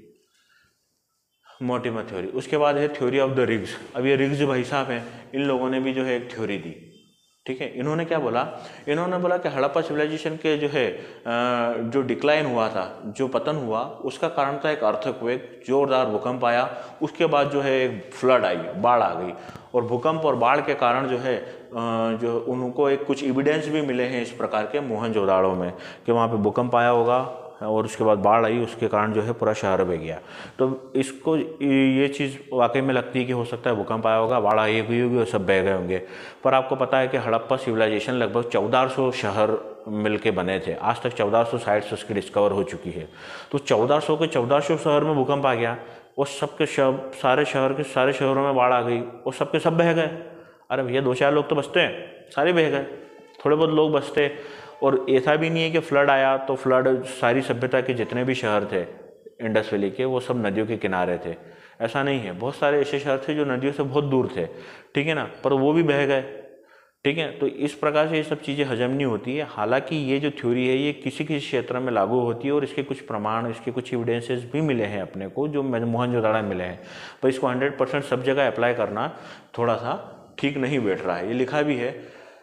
Speaker 1: मोर्टिमर थ्योरी, उसके बाद है थ्योरी ऑफ द रिग्स। अब ये रिग्स भाई साहब हैं, इन लोगों ने भी जो है एक थ्योरी दी, ठीक है। इन्होंने क्या बोला? इन्होंने बोला कि हड़प्पा सिविलाइजेशन के जो है जो डिक्लाइन हुआ था, जो पतन हुआ, उसका कारण था एक अर्थक्वेक, जोरदार भूकंप आया, उसके बाद जो है एक फ्लड आई, बाढ़ आ गई। और भूकंप और बाढ़ के कारण जो है जो उनको एक कुछ एविडेंस भी मिले हैं इस प्रकार के मोहनजोदाड़ो में कि वहाँ पे भूकंप आया होगा और उसके बाद बाढ़ आई, उसके कारण जो है पूरा शहर बह गया। तो इसको ये चीज़ वाकई में लगती है कि हो सकता है भूकंप आया होगा, बाढ़ आई हुई होगी और सब बह गए होंगे। पर आपको पता है कि हड़प्पा सिविलाइजेशन लगभग चौदह सौ शहर मिल के बने थे, आज तक चौदह सौ साइट्स उसकी डिस्कवर हो चुकी है। तो चौदह सौ के चौदह सौ शहर में भूकंप आ गया और सबके शहर, सारे शहर के सारे शहरों में बाढ़ आ गई और सबके सब बह गए। अरे भैया दो चार लोग तो बचते हैं, सारे बह गए, थोड़े बहुत लोग बचते और ऐसा भी नहीं है कि फ्लड आया तो फ्लड सारी सभ्यता के जितने भी शहर थे इंडस वैली के वो सब नदियों के किनारे थे, ऐसा नहीं है। बहुत सारे ऐसे शहर थे जो नदियों से बहुत दूर थे, ठीक है ना, पर वो भी बह गए, ठीक है। तो इस प्रकार से ये सब चीज़ें हजम नहीं होती है। हालांकि ये जो थ्योरी है ये किसी किसी क्षेत्र में लागू होती है और इसके कुछ प्रमाण, इसके कुछ एविडेंसेस भी मिले हैं अपने को, जो मोहनजोदड़ो में मिले हैं, पर इसको हंड्रेड परसेंट सब जगह अप्लाई करना थोड़ा सा ठीक नहीं बैठ रहा है। ये लिखा भी है,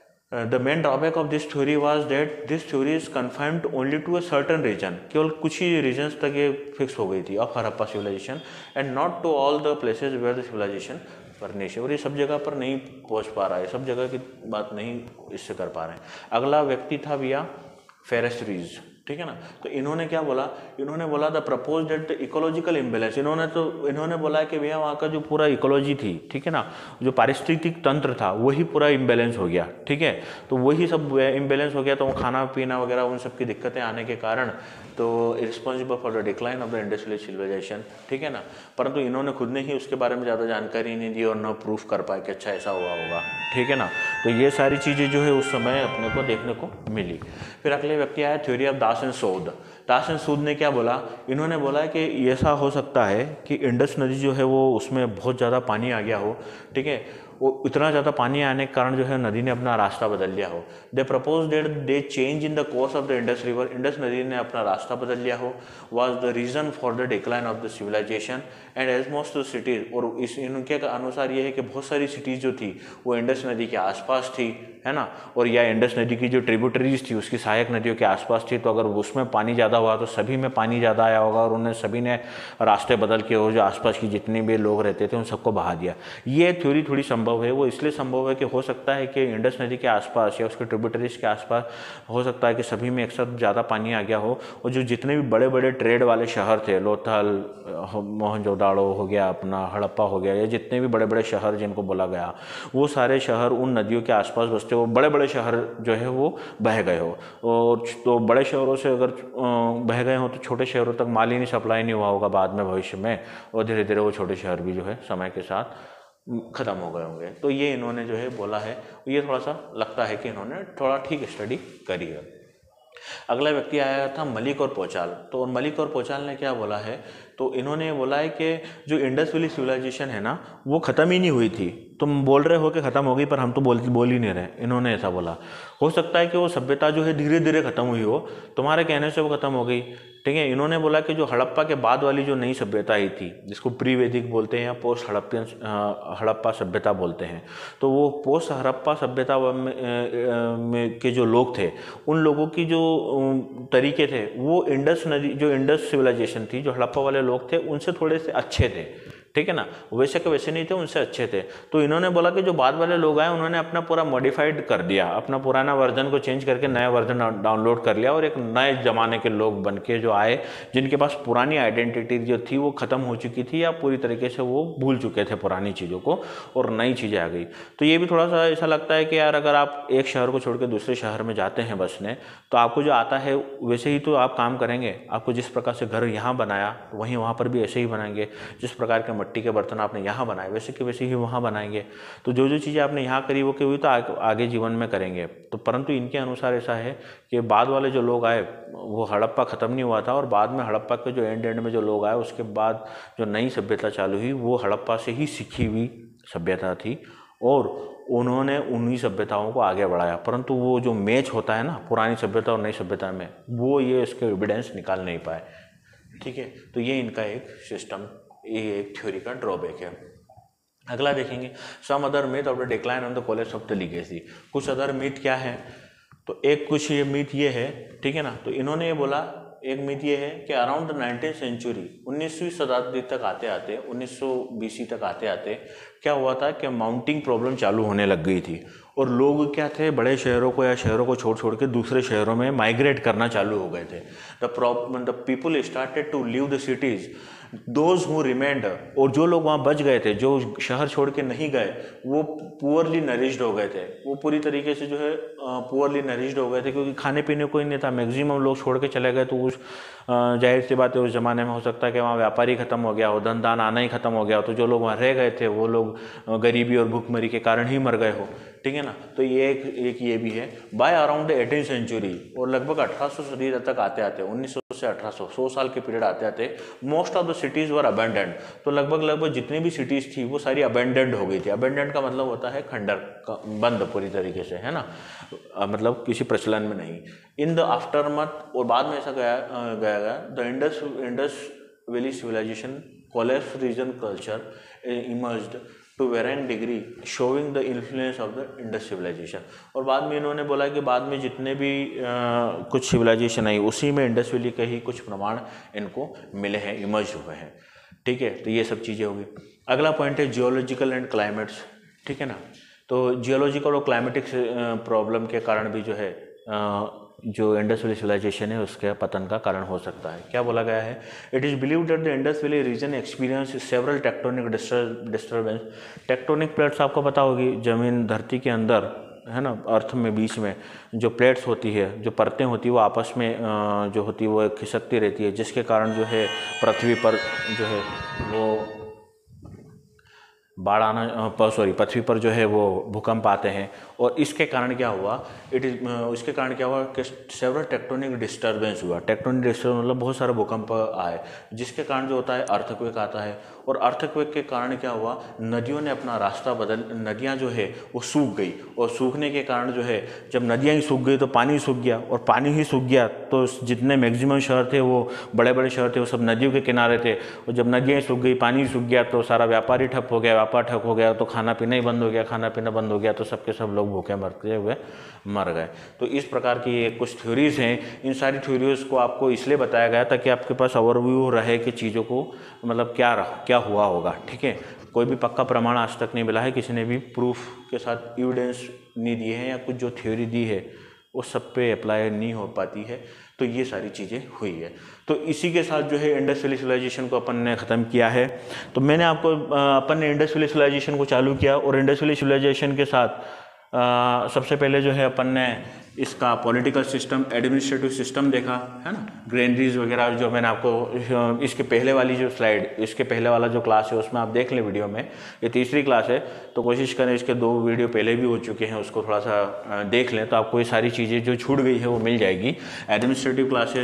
Speaker 1: the main drawback of this theory was that this theory is confined only to a certain region, केवल कुछ ही रीजन्स तक ये फिक्स हो गई थी of Harappa civilisation and not to all the places where the civilisation flourish, और ये सब जगह पर नहीं पहुंच पा रहा है, सब जगह की बात नहीं इससे कर पा रहे हैं। अगला व्यक्ति था भैया फेरेस रीज, ठीक है ना। तो इन्होंने क्या बोला, इन्होंने बोला the propose that the ecological imbalance, इन्होंने तो इन्होंने बोला कि भैया वहाँ का जो पूरा इकोलॉजी थी, ठीक है ना, जो पारिस्थितिक तंत्र था वही पूरा इम्बेलेंस हो गया, ठीक है। तो वही सब इम्बेलेंस हो गया, तो खाना पीना वगैरह उन सब की दिक्कतें आने के कारण तो responsible for the decline of the Indus valley civilisation, ठीक है ना। परंतु इन्होंने खुद ने ही उसके बारे में ज़्यादा जानकारी नहीं दी और न प्रूफ कर पाए कि अच्छा ऐसा हुआ होगा, ठीक है ना। तो ये सारी चीज़ें जो है उस समय अपने को देखने को मिली। फिर अगले व्यक्ति आया theory of Das and Sood. Das and Sood ने क्या बोला, इन्होंने बोला कि ऐसा हो सकता है कि इंडस नदी जो है वो उसमें बहुत ज़्यादा पानी आ गया हो, ठीक है, वो इतना ज़्यादा पानी आने के कारण जो है नदी ने अपना रास्ता बदल लिया हो। They propose that they change in the course of the Indus river, Indus नदी ने अपना रास्ता बदल लिया हो, was the reason for the decline of the civilisation and as most cities, और इस इनके अनुसार ये है कि बहुत सारी सिटीज़ जो थी वो इंडस नदी के आसपास थी, है ना, और या इंडस नदी की जो ट्रिब्यूटरीज थी उसकी सहायक नदियों के आसपास थी। तो अगर उसमें पानी ज़्यादा हुआ तो सभी में पानी ज़्यादा आया होगा और उन्हें सभी ने रास्ते बदल के और जो आसपास की जितने भी लोग रहते थे उन सबको बहा दिया। ये थ्योरी थोड़ी संभव है, वो इसलिए संभव है कि हो सकता है कि इंडस नदी के आसपास या उसके ट्रिब्यूटरीज के आसपास हो सकता है कि सभी में एक साथ ज़्यादा पानी आ गया हो, और जो जितने भी बड़े बड़े ट्रेड वाले शहर थे, लोथल, मोहनजोदाड़ो हो गया, अपना हड़प्पा हो गया, या जितने भी बड़े बड़े शहर जिनको बोला गया, वो सारे शहर उन नदियों के आसपास बसते, वो बड़े बड़े शहर जो है वो बह गए हो। और तो बड़े शहरों से अगर बह गए हो तो छोटे शहरों तक माल ही नहीं सप्लाई नहीं हुआ होगा बाद में भविष्य में, और धीरे धीरे वो छोटे शहर भी जो है समय के साथ ख़त्म हो गए होंगे। तो ये इन्होंने जो है बोला है, ये थोड़ा सा लगता है कि इन्होंने थोड़ा ठीक स्टडी करी है। अगला व्यक्ति आया था मलिक और पोचाल। तो मलिक और पोचाल ने क्या बोला है, तो इन्होंने बोला है कि जो इंडस वैली सिविलाइजेशन है ना वो ख़त्म ही नहीं हुई थी। तुम बोल रहे हो कि ख़त्म हो गई, पर हम तो बोल बोल ही नहीं रहे, इन्होंने ऐसा बोला। हो सकता है कि वो सभ्यता जो है धीरे धीरे ख़त्म हुई हो, तुम्हारे कहने से वो ख़त्म हो गई, ठीक है। इन्होंने बोला कि जो हड़प्पा के बाद वाली जो नई सभ्यता आई थी, जिसको प्री वैदिक बोलते हैं या पोस्ट हड़प्पियन हड़प्पा सभ्यता बोलते हैं, तो वो पोस्ट हड़प्पा सभ्यता में के जो लोग थे, उन लोगों की जो तरीके थे वो इंडस नदी, जो इंडस सिविलाइजेशन थी, जो हड़प्पा वाले लोग थे उनसे थोड़े से अच्छे थे, ठीक है ना, वैसे के वैसे नहीं थे, उनसे अच्छे थे। तो इन्होंने बोला कि जो बाद वाले लोग आए उन्होंने अपना पूरा मॉडिफाइड कर दिया, अपना पुराना वर्जन को चेंज करके नया वर्जन डाउनलोड कर लिया, और एक नए ज़माने के लोग बन के जो आए, जिनके पास पुरानी आइडेंटिटी जो थी वो ख़त्म हो चुकी थी या पूरी तरीके से वो भूल चुके थे पुरानी चीज़ों को, और नई चीज़ें आ गई। तो ये भी थोड़ा सा ऐसा लगता है कि यार अगर आप एक शहर को छोड़ के दूसरे शहर में जाते हैं बसने, तो आपको जो आता है वैसे ही तो आप काम करेंगे। आपको जिस प्रकार से घर यहाँ बनाया वहीं वहाँ पर भी ऐसे ही बनाएंगे, जिस प्रकार के मिट्टी के बर्तन आपने यहाँ बनाए वैसे के वैसे ही वहाँ बनाएंगे। तो जो जो चीज़ें आपने यहाँ करी वो की हुई तो आगे, आगे जीवन में करेंगे। तो परंतु इनके अनुसार ऐसा है कि बाद वाले जो लोग आए वो हड़प्पा ख़त्म नहीं हुआ था, और बाद में हड़प्पा के जो एंड एंड में जो लोग आए उसके बाद जो नई सभ्यता चालू हुई वो हड़प्पा से ही सीखी हुई सभ्यता थी, और उन्होंने उन्हीं सभ्यताओं को आगे बढ़ाया। परंतु वो जो मैच होता है ना पुरानी सभ्यता और नई सभ्यता में, वो ये इसके एविडेंस निकाल नहीं पाए, ठीक है। तो ये इनका एक सिस्टम, ये एक थ्योरी का ड्रॉबैक है। अगला देखेंगे some other myth of the decline on the collapse of the legacy. कुछ अदर मिथ क्या है, तो एक कुछ ये मिथ ये है, ठीक है ना। तो इन्होंने ये बोला, एक मिथ ये है कि अराउंड द नाइनटीन सेंचुरी, उन्नीसवीं शताब्दी तक आते आते, उन्नीस सौ बीसी तक आते आते क्या हुआ था कि माउंटिंग प्रॉब्लम चालू होने लग गई थी, और लोग क्या थे बड़े शहरों को या शहरों को छोड़ छोड़ के दूसरे शहरों में माइग्रेट करना चालू हो गए थे। The problem the people started to leave the cities, those who remained, और जो लोग वहाँ बच गए थे, जो शहर छोड़ के नहीं गए, वो पुअरली नरिश्ड हो गए थे, वो पूरी तरीके से जो है पुअरली नरिश्ड हो गए थे, क्योंकि खाने पीने को ही नहीं था। मैक्सिमम लोग छोड़ के चले गए, तो उस जाहिर सी बात है उस ज़माने में हो सकता है कि वहाँ व्यापारी ख़त्म हो गया हो, धन दान आना ही ख़त्म हो गया हो, तो जो लोग वहाँ रह गए थे वो लोग गरीबी और भूखमरी के कारण ही मर गए हो, ठीक है ना। तो ये एक एक ये भी है। बाय अराउंड एटीन सेंचुरी, और लगभग अठारह सौ सदी तक आते आते उन्नीस सौ से अठारह सौ सौ साल के पीरियड आते आते most of the cities were abandoned. तो लगभग लगभग जितनी भी सिटीज़ थी वो सारी अबेंडेंड हो गई थी। अबेंडेंड का मतलब होता है खंडर का, बंद पूरी तरीके से, है ना, मतलब किसी प्रचलन में नहीं। इन द आफ्टरमथ, और बाद में ऐसा गया गया गया the Indus Indus valley civilisation collapse region culture emerged to varying degree showing the influence of the Indus civilisation. और बाद में इन्होंने बोला कि बाद में जितने भी आ, कुछ सिविलाइजेशन आई उसी में इंडस वैली के ही कुछ प्रमाण इनको मिले हैं, इमर्ज हुए हैं। ठीक है, तो ये सब चीज़ें होगी। अगला पॉइंट है जियोलॉजिकल एंड क्लाइमेट्स। ठीक है ना, तो जियोलॉजिकल और क्लाइमेटिक प्रॉब्लम के कारण भी जो है आ, जो इंडस वैली सिविलाइजेशन है उसके पतन का कारण हो सकता है। क्या बोला गया है? It is believe that the Indus valley region experience several tectonic disturbance. Tectonic plates आपको पता होगी, जमीन धरती के अंदर, है ना, अर्थ में बीच में जो प्लेट्स होती है, जो परतें होती है वो आपस में जो होती है वो खिसकती रहती है, जिसके कारण जो है पृथ्वी पर जो है वो बाढ़ आना, सॉरी पृथ्वी पर जो है वो भूकंप आते हैं। और इसके कारण क्या हुआ, इट इज उसके कारण क्या हुआ कि सेवरल टेक्टोनिक डिस्टर्बेंस हुआ। टेक्टोनिक डिस्टर्बेंस मतलब बहुत सारे भूकंप आए, जिसके कारण जो होता है अर्थक्वेक आता है। और अर्थक्वेक के कारण क्या हुआ, नदियों ने अपना रास्ता बदल, नदियाँ जो है वो सूख गई, और सूखने के कारण जो है जब नदियाँ ही सूख गई तो पानी सूख गया, और पानी ही सूख गया तो जितने मैक्सिमम शहर थे, वो बड़े बड़े शहर थे, वो सब नदियों के किनारे थे। और जब नदियाँ ही सूख गई, पानी सूख गया, तो सारा व्यापार ही ठप हो गया, व्यापार ठप हो गया तो खाना पीना ही बंद हो गया, खाना पीना बंद हो गया तो सबके सब लोग भूखे मरते हुए मर गए। तो इस प्रकार की ये कुछ थ्योरीज हैं। इन सारी थ्योरीज को आपको इसलिए बताया गया ताकि आपके पास ओवरव्यू रहे कि चीज़ों को मतलब क्या रहा, क्या हुआ होगा। ठीक है, कोई भी पक्का प्रमाण आज तक नहीं मिला है, किसी ने भी प्रूफ के साथ एविडेंस नहीं दिए हैं, या कुछ जो थ्योरी दी है वो सब पे अप्लाई नहीं हो पाती है। तो ये सारी चीज़ें हुई है। तो इसी के साथ जो है इंडस वैली सिविलाइजेशन को अपन ने ख़त्म किया है। तो मैंने आपको अपन ने इंडस वैली सिविलाइजेशन को चालू किया, और इंडस वैली सिविलाइजेशन के साथ आ, सबसे पहले जो है अपन ने इसका पॉलिटिकल सिस्टम, एडमिनिस्ट्रेटिव सिस्टम देखा, है ना, ग्रेनरीज वगैरह, जो मैंने आपको इसके पहले वाली जो स्लाइड, इसके पहले वाला जो क्लास है उसमें आप देख लें वीडियो में। ये तीसरी क्लास है तो कोशिश करें, इसके दो वीडियो पहले भी हो चुके हैं, उसको थोड़ा सा देख लें तो आपको ये सारी चीज़ें जो छूट गई है वो मिल जाएगी। एडमिनिस्ट्रेटिव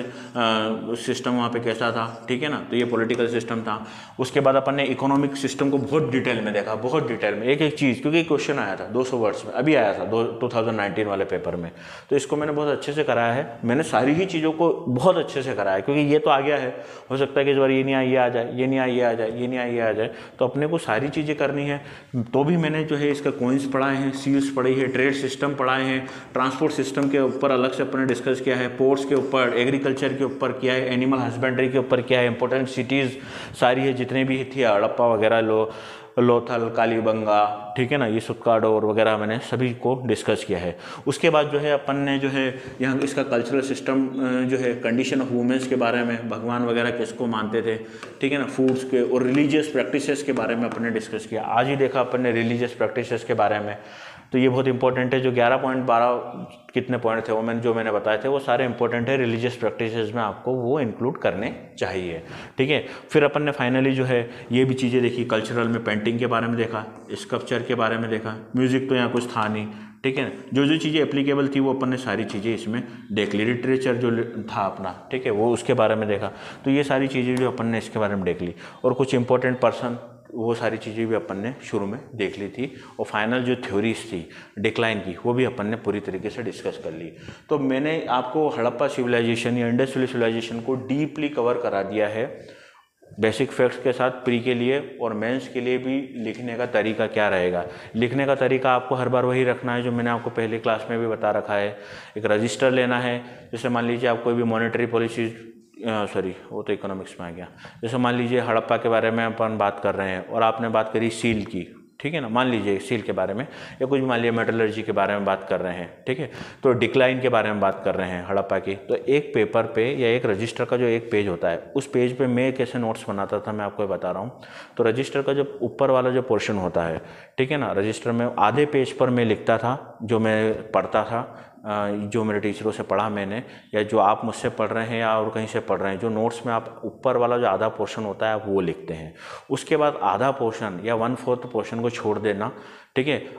Speaker 1: क्लासेज सिस्टम वहाँ पर कैसा था, ठीक है ना, तो ये पॉलिटिकल सिस्टम था। उसके बाद अपन ने इकोनॉमिक सिस्टम को बहुत डिटेल में देखा, बहुत डिटेल में एक एक चीज़, क्योंकि क्वेश्चन आया था दो सौ वर्ड्स में, अभी आया था दो टू थाउजेंड नाइनटीन वाले पेपर में। तो इसको मैंने बहुत अच्छे से कराया है, मैंने सारी ही चीज़ों को बहुत अच्छे से कराया, क्योंकि ये तो आ गया है, हो सकता है कि इस बार ये नहीं आया ये आ जाए, ये नहीं आया ये आ जाए, ये नहीं आया ये आ जाए, तो अपने को सारी चीज़ें करनी है। तो भी मैंने जो है इसका कॉइन्स पढ़ाए हैं, सील्स पढ़ी है, ट्रेड सिस्टम पढ़ाए हैं, ट्रांसपोर्ट सिस्टम के ऊपर अलग से अपने डिस्कस किया है, पोर्ट्स के ऊपर, एग्रीकल्चर के ऊपर किया है, एनिमल हस्बेंड्री के ऊपर किया है, इंपॉर्टेंट सिटीज़ सारी है जितने भी थी, हड़प्पा वगैरह, लो लोथल, कालीबंगा, ठीक है ना, ये सुक्काडोर वगैरह मैंने सभी को डिस्कस किया है। उसके बाद जो है अपन ने जो है यहाँ इसका कल्चरल सिस्टम जो है, कंडीशन ऑफ वुमेंस के बारे में, भगवान वगैरह किसको मानते थे, ठीक है ना, फूड्स के और रिलीजियस प्रैक्टिसेस के बारे में अपन ने डिस्कस किया। आज ही देखा अपन ने रिलीजियस प्रैक्टिसेस के बारे में, तो ये बहुत इंपॉर्टेंट है। जो ग्यारह पॉइंट बारह कितने पॉइंट थे वो मैंने जो मैंने बताए थे वो सारे इंपॉर्टेंट है, रिलीजियस प्रैक्टिसेस में आपको वो इंक्लूड करने चाहिए। ठीक है, फिर अपन ने फाइनली जो है ये भी चीज़ें देखी, कल्चरल में पेंटिंग के बारे में देखा, स्कल्पचर के बारे में देखा, म्यूज़िक तो यहाँ कुछ था नहीं, ठीक है, जो जो चीज़ें एप्लीकेबल थी वो अपन ने सारी चीज़ें इसमें देख ली। लिटरेचर जो था अपना, ठीक है, वो उसके बारे में देखा। तो ये सारी चीज़ें जो अपन ने इसके बारे में देख ली, और कुछ इंपॉर्टेंट पर्सन, वो सारी चीज़ें भी अपन ने शुरू में देख ली थी। और फाइनल जो थ्योरीज थी डिक्लाइन की, वो भी अपन ने पूरी तरीके से डिस्कस कर ली। तो मैंने आपको हड़प्पा सिविलाइजेशन या इंडस वैली सिविलाइजेशन को डीपली कवर करा दिया है, बेसिक फैक्ट्स के साथ प्री के लिए, और मेंस के लिए भी लिखने का तरीका क्या रहेगा। लिखने का तरीका आपको हर बार वही रखना है जो मैंने आपको पहली क्लास में भी बता रखा है। एक रजिस्टर लेना है, जैसे मान लीजिए आप कोई भी मॉनेटरी पॉलिसी, सॉरी वो तो इकोनॉमिक्स में आ गया, जैसे मान लीजिए हड़प्पा के बारे में अपन बात कर रहे हैं और आपने बात करी सील की, ठीक है ना, मान लीजिए सील के बारे में, या कुछ मान लीजिए मेटलर्जी के बारे में बात कर रहे हैं, ठीक है, तो डिक्लाइन के बारे में बात कर रहे हैं हड़प्पा की, तो एक पेपर पे या एक रजिस्टर का जो एक पेज होता है, उस पेज पे मैं कैसे नोट्स बनाता था मैं आपको बता रहा हूँ। तो रजिस्टर का जो ऊपर वाला जो पोर्शन होता है, ठीक है ना, रजिस्टर में आधे पेज पर मैं लिखता था जो मैं पढ़ता था, जो मेरे टीचरों से पढ़ा मैंने, या जो आप मुझसे पढ़ रहे हैं या और कहीं से पढ़ रहे हैं, जो नोट्स में आप ऊपर वाला जो आधा पोर्शन होता है आप वो लिखते हैं। उसके बाद आधा पोर्शन या वन फोर्थ पोर्शन को छोड़ देना, ठीक है,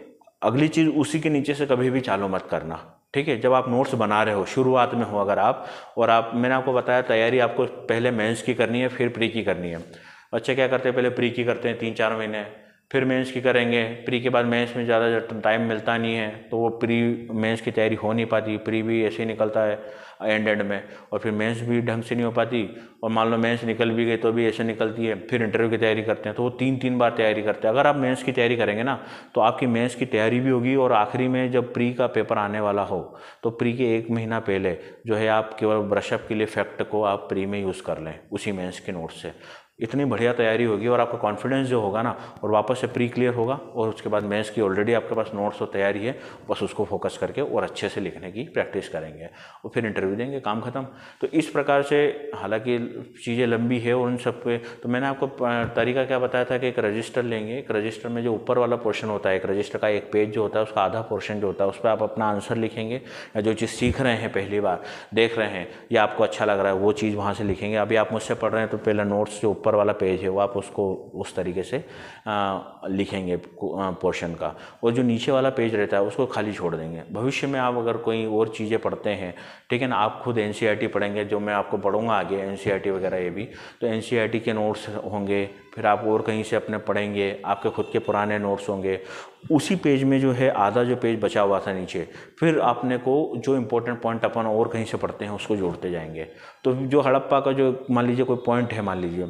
Speaker 1: अगली चीज़, उसी के नीचे से कभी भी चालू मत करना, ठीक है। जब आप नोट्स बना रहे हो, शुरुआत में हो अगर आप, और आप, मैंने आपको बताया तैयारी आपको पहले मेंस की करनी है, फिर प्री की करनी है। बच्चे क्या करते हैं, पहले प्री की करते हैं तीन चार महीने, फिर मेंस की करेंगे। प्री के बाद मेंस में ज़्यादा टाइम मिलता नहीं है, तो वो प्री मेंस की तैयारी हो नहीं पाती, प्री भी ऐसे ही निकलता है एंड एंड में, और फिर मेंस भी ढंग से नहीं हो पाती, और मान लो मेंस निकल भी गई तो भी ऐसे निकलती है। फिर इंटरव्यू की तैयारी करते हैं, तो वो तीन तीन बार तैयारी करते हैं। अगर आप मेंस की तैयारी करेंगे ना, तो आपकी मेंस की तैयारी भी होगी, और आखिरी में जब प्री का पेपर आने वाला हो, तो प्री के एक महीना पहले जो है आप केवल ब्रशअप के लिए फैक्ट को आप प्री में यूज़ कर लें उसी मेंस के नोट से। इतनी बढ़िया तैयारी होगी, और आपका कॉन्फिडेंस जो होगा ना, और वापस से प्री क्लियर होगा, और उसके बाद मेंस की ऑलरेडी आपके पास नोट्स और तैयारी है, बस उसको फोकस करके और अच्छे से लिखने की प्रैक्टिस करेंगे, और फिर इंटरव्यू देंगे, काम खत्म। तो इस प्रकार से, हालांकि चीज़ें लंबी है और उन सब पे, तो मैंने आपको तरीका क्या बताया था कि एक रजिस्टर लेंगे, एक रजिस्टर में जो ऊपर वाला पोर्शन होता है, एक रजिस्टर का एक पेज जो होता है, उसका आधा पोर्शन जो होता है, उस पर आप अपना आंसर लिखेंगे, या जो चीज़ सीख रहे हैं, पहली बार देख रहे हैं या आपको अच्छा लग रहा है, वो चीज़ वहाँ से लिखेंगे। अभी आप मुझसे पढ़ रहे हैं, तो पहले नोट्स जो ऊपर वाला पेज है वो आप उसको उस तरीके से आ, लिखेंगे पोर्शन का, और जो नीचे वाला पेज रहता है उसको खाली छोड़ देंगे। भविष्य में आप अगर कोई और चीज़ें पढ़ते हैं, ठीक है ना, आप खुद एनसीईआरटी पढ़ेंगे, जो मैं आपको पढ़ूंगा आगे एनसीईआरटी वगैरह ये भी, तो एनसीईआरटी के नोट्स होंगे, फिर आप और कहीं से अपने पढ़ेंगे, आपके खुद के पुराने नोट्स होंगे, उसी पेज में जो है आधा जो पेज बचा हुआ था नीचे, फिर आपने को जो इंपॉर्टेंट पॉइंट अपन और कहीं से पढ़ते हैं उसको जोड़ते जाएंगे। तो जो हड़प्पा का जो मान लीजिए कोई पॉइंट है, मान लीजिए,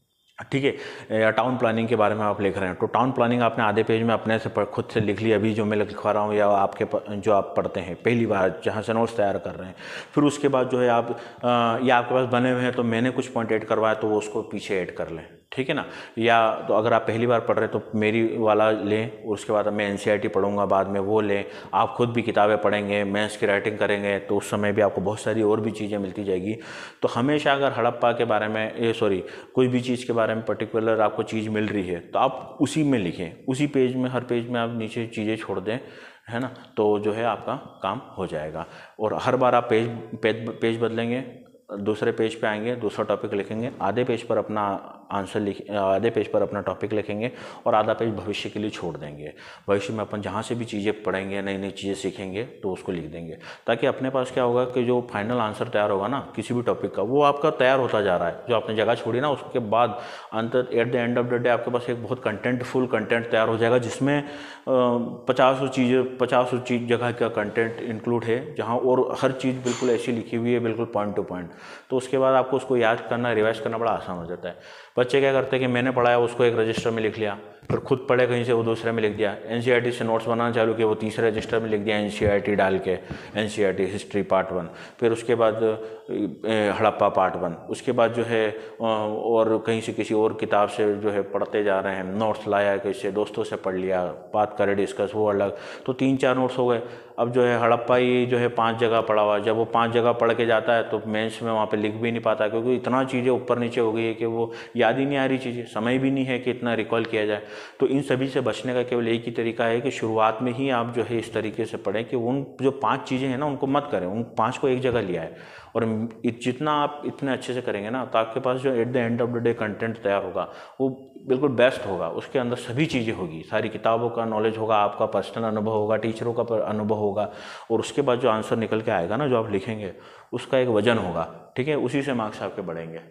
Speaker 1: ठीक है, या टाउन प्लानिंग के बारे में आप लिख रहे हैं, तो टाउन प्लानिंग आपने आधे पेज में अपने से खुद से लिख लिया, अभी जो मैं लिखवा रहा हूँ, या आपके जो आप पढ़ते हैं पहली बार जहाँ से नोट्स तैयार कर रहे हैं। फिर उसके बाद जो है आप, या आपके पास बने हुए हैं तो मैंने कुछ पॉइंट ऐड करवाया, तो वो उसको पीछे ऐड कर लें, ठीक है ना। या तो अगर आप पहली बार पढ़ रहे हैं तो मेरी वाला लें, और उसके बाद मैं एनसीईआरटी पढ़ूंगा बाद में, वो लें। आप खुद भी किताबें पढ़ेंगे, मेंस की राइटिंग करेंगे, तो उस समय भी आपको बहुत सारी और भी चीज़ें मिलती जाएगी। तो हमेशा अगर हड़प्पा के बारे में, ये सॉरी कोई भी चीज़ के बारे में पर्टिकुलर आपको चीज़ मिल रही है, तो आप उसी में लिखें, उसी पेज में, हर पेज में आप नीचे चीज़ें छोड़ दें, है ना, तो जो है आपका काम हो जाएगा। और हर बार आप पेज पेज, पेज बदलेंगे, दूसरे पेज पे आएंगे, दूसरा टॉपिक लिखेंगे, आधे पेज पर अपना आंसर लिख, आधे पेज पर अपना टॉपिक लिखेंगे, और आधा पेज भविष्य के लिए छोड़ देंगे। भविष्य में अपन जहाँ से भी चीज़ें पढ़ेंगे, नई नई चीज़ें सीखेंगे, तो उसको लिख देंगे, ताकि अपने पास क्या होगा कि जो फाइनल आंसर तैयार होगा ना किसी भी टॉपिक का, वो आपका तैयार होता जा रहा है। जो आपने जगह छोड़ी ना, उसके बाद अंत at the end of the day आपके पास एक बहुत कंटेंटफुल कंटेंट तैयार हो जाएगा, जिसमें पचासों चीज़ें पचासों चीज़ जगह का कंटेंट इंक्लूड है, जहाँ और हर चीज़ बिल्कुल ऐसी लिखी हुई है, बिल्कुल पॉइंट टू पॉइंट। तो उसके बाद आपको उसको याद करना, रिवाइज करना बड़ा आसान हो जाता है। बच्चे क्या करते हैं कि मैंने पढ़ाया उसको एक रजिस्टर में लिख लिया, फिर खुद पढ़े कहीं से वो दूसरे में लिख दिया, एनसीईआरटी से नोट्स बनाना चालू किया, वो तीसरे रजिस्टर में लिख दिया एनसीईआरटी डाल के, एनसीईआरटी हिस्ट्री पार्ट वन, फिर उसके बाद हड़प्पा पार्ट वन, उसके बाद जो है और कहीं से किसी और किताब से जो है पढ़ते जा रहे हैं, नोट्स लाया किसी दोस्तों से पढ़ लिया, बात करे डिस्कस, वो अलग, तो तीन चार नोट्स हो गए। अब जो है हड़प्पा ही जो है पांच जगह पढ़ा हुआ, जब वो पांच जगह पढ़ के जाता है तो मेंस में वहाँ पे लिख भी नहीं पाता, क्योंकि इतना चीज़ें ऊपर नीचे हो गई है कि वो याद ही नहीं आ रही चीज़ें, समय भी नहीं है कि इतना रिकॉल किया जाए। तो इन सभी से बचने का केवल एक ही तरीका है कि शुरुआत में ही आप जो है इस तरीके से पढ़ें कि उन जो पाँच चीज़ें हैं ना उनको मत करें, उन पाँच को एक जगह लिया है, और जितना आप इतने अच्छे से करेंगे ना, तो आपके पास जो at the end of the day content तैयार होगा वो बिल्कुल बेस्ट होगा। उसके अंदर सभी चीज़ें होगी, सारी किताबों का नॉलेज होगा, आपका पर्सनल अनुभव होगा, टीचरों का अनुभव होगा, और उसके बाद जो आंसर निकल के आएगा ना, जो आप लिखेंगे, उसका एक वजन होगा, ठीक है, उसी से मार्क्स आपके बढ़ेंगे।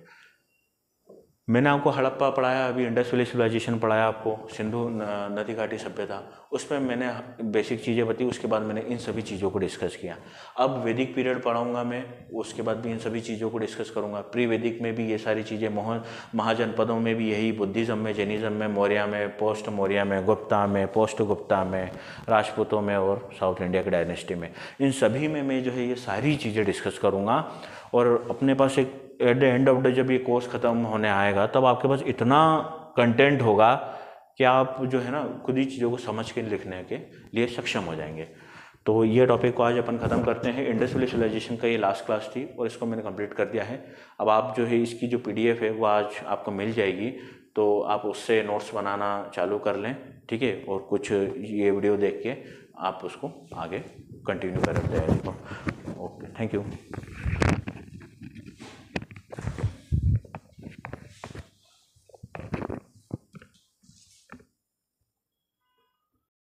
Speaker 1: मैंने आपको हड़प्पा पढ़ाया, अभी इंडस वैली सिविलाइजेशन पढ़ाया आपको, सिंधु नदी घाटी सभ्यता, उसमें मैंने बेसिक चीज़ें बताई, उसके बाद मैंने इन सभी चीज़ों को डिस्कस किया। अब वैदिक पीरियड पढ़ाऊंगा मैं, उसके बाद भी इन सभी चीज़ों को डिस्कस करूंगा। प्री वैदिक में भी ये सारी चीज़ें, मोहन महाजनपदों में भी यही, बुद्धिज़्म में, जैनिज़्म में, मौर्य में, पोस्ट मौर्य में, गुप्ता में, पोस्ट गुप्ता में, राजपूतों में, और साउथ इंडिया की डायनेस्टी में, इन सभी में मैं जो है ये सारी चीज़ें डिस्कस करूँगा। और अपने पास एक at the end of the जब ये कोर्स ख़त्म होने आएगा, तब आपके पास इतना कंटेंट होगा कि आप जो है ना खुद ही चीज़ों को समझ के लिखने के लिए सक्षम हो जाएंगे। तो ये टॉपिक को आज अपन ख़त्म करते हैं। इंडस वैली सिविलाइजेशन का ये लास्ट क्लास थी, और इसको मैंने कंप्लीट कर दिया है। अब आप जो है इसकी जो पीडीएफ है वो आज आपको मिल जाएगी, तो आप उससे नोट्स बनाना चालू कर लें, ठीक है, और कुछ ये वीडियो देख के आप उसको आगे कंटिन्यू करें तैयारी को। Okay, thank you.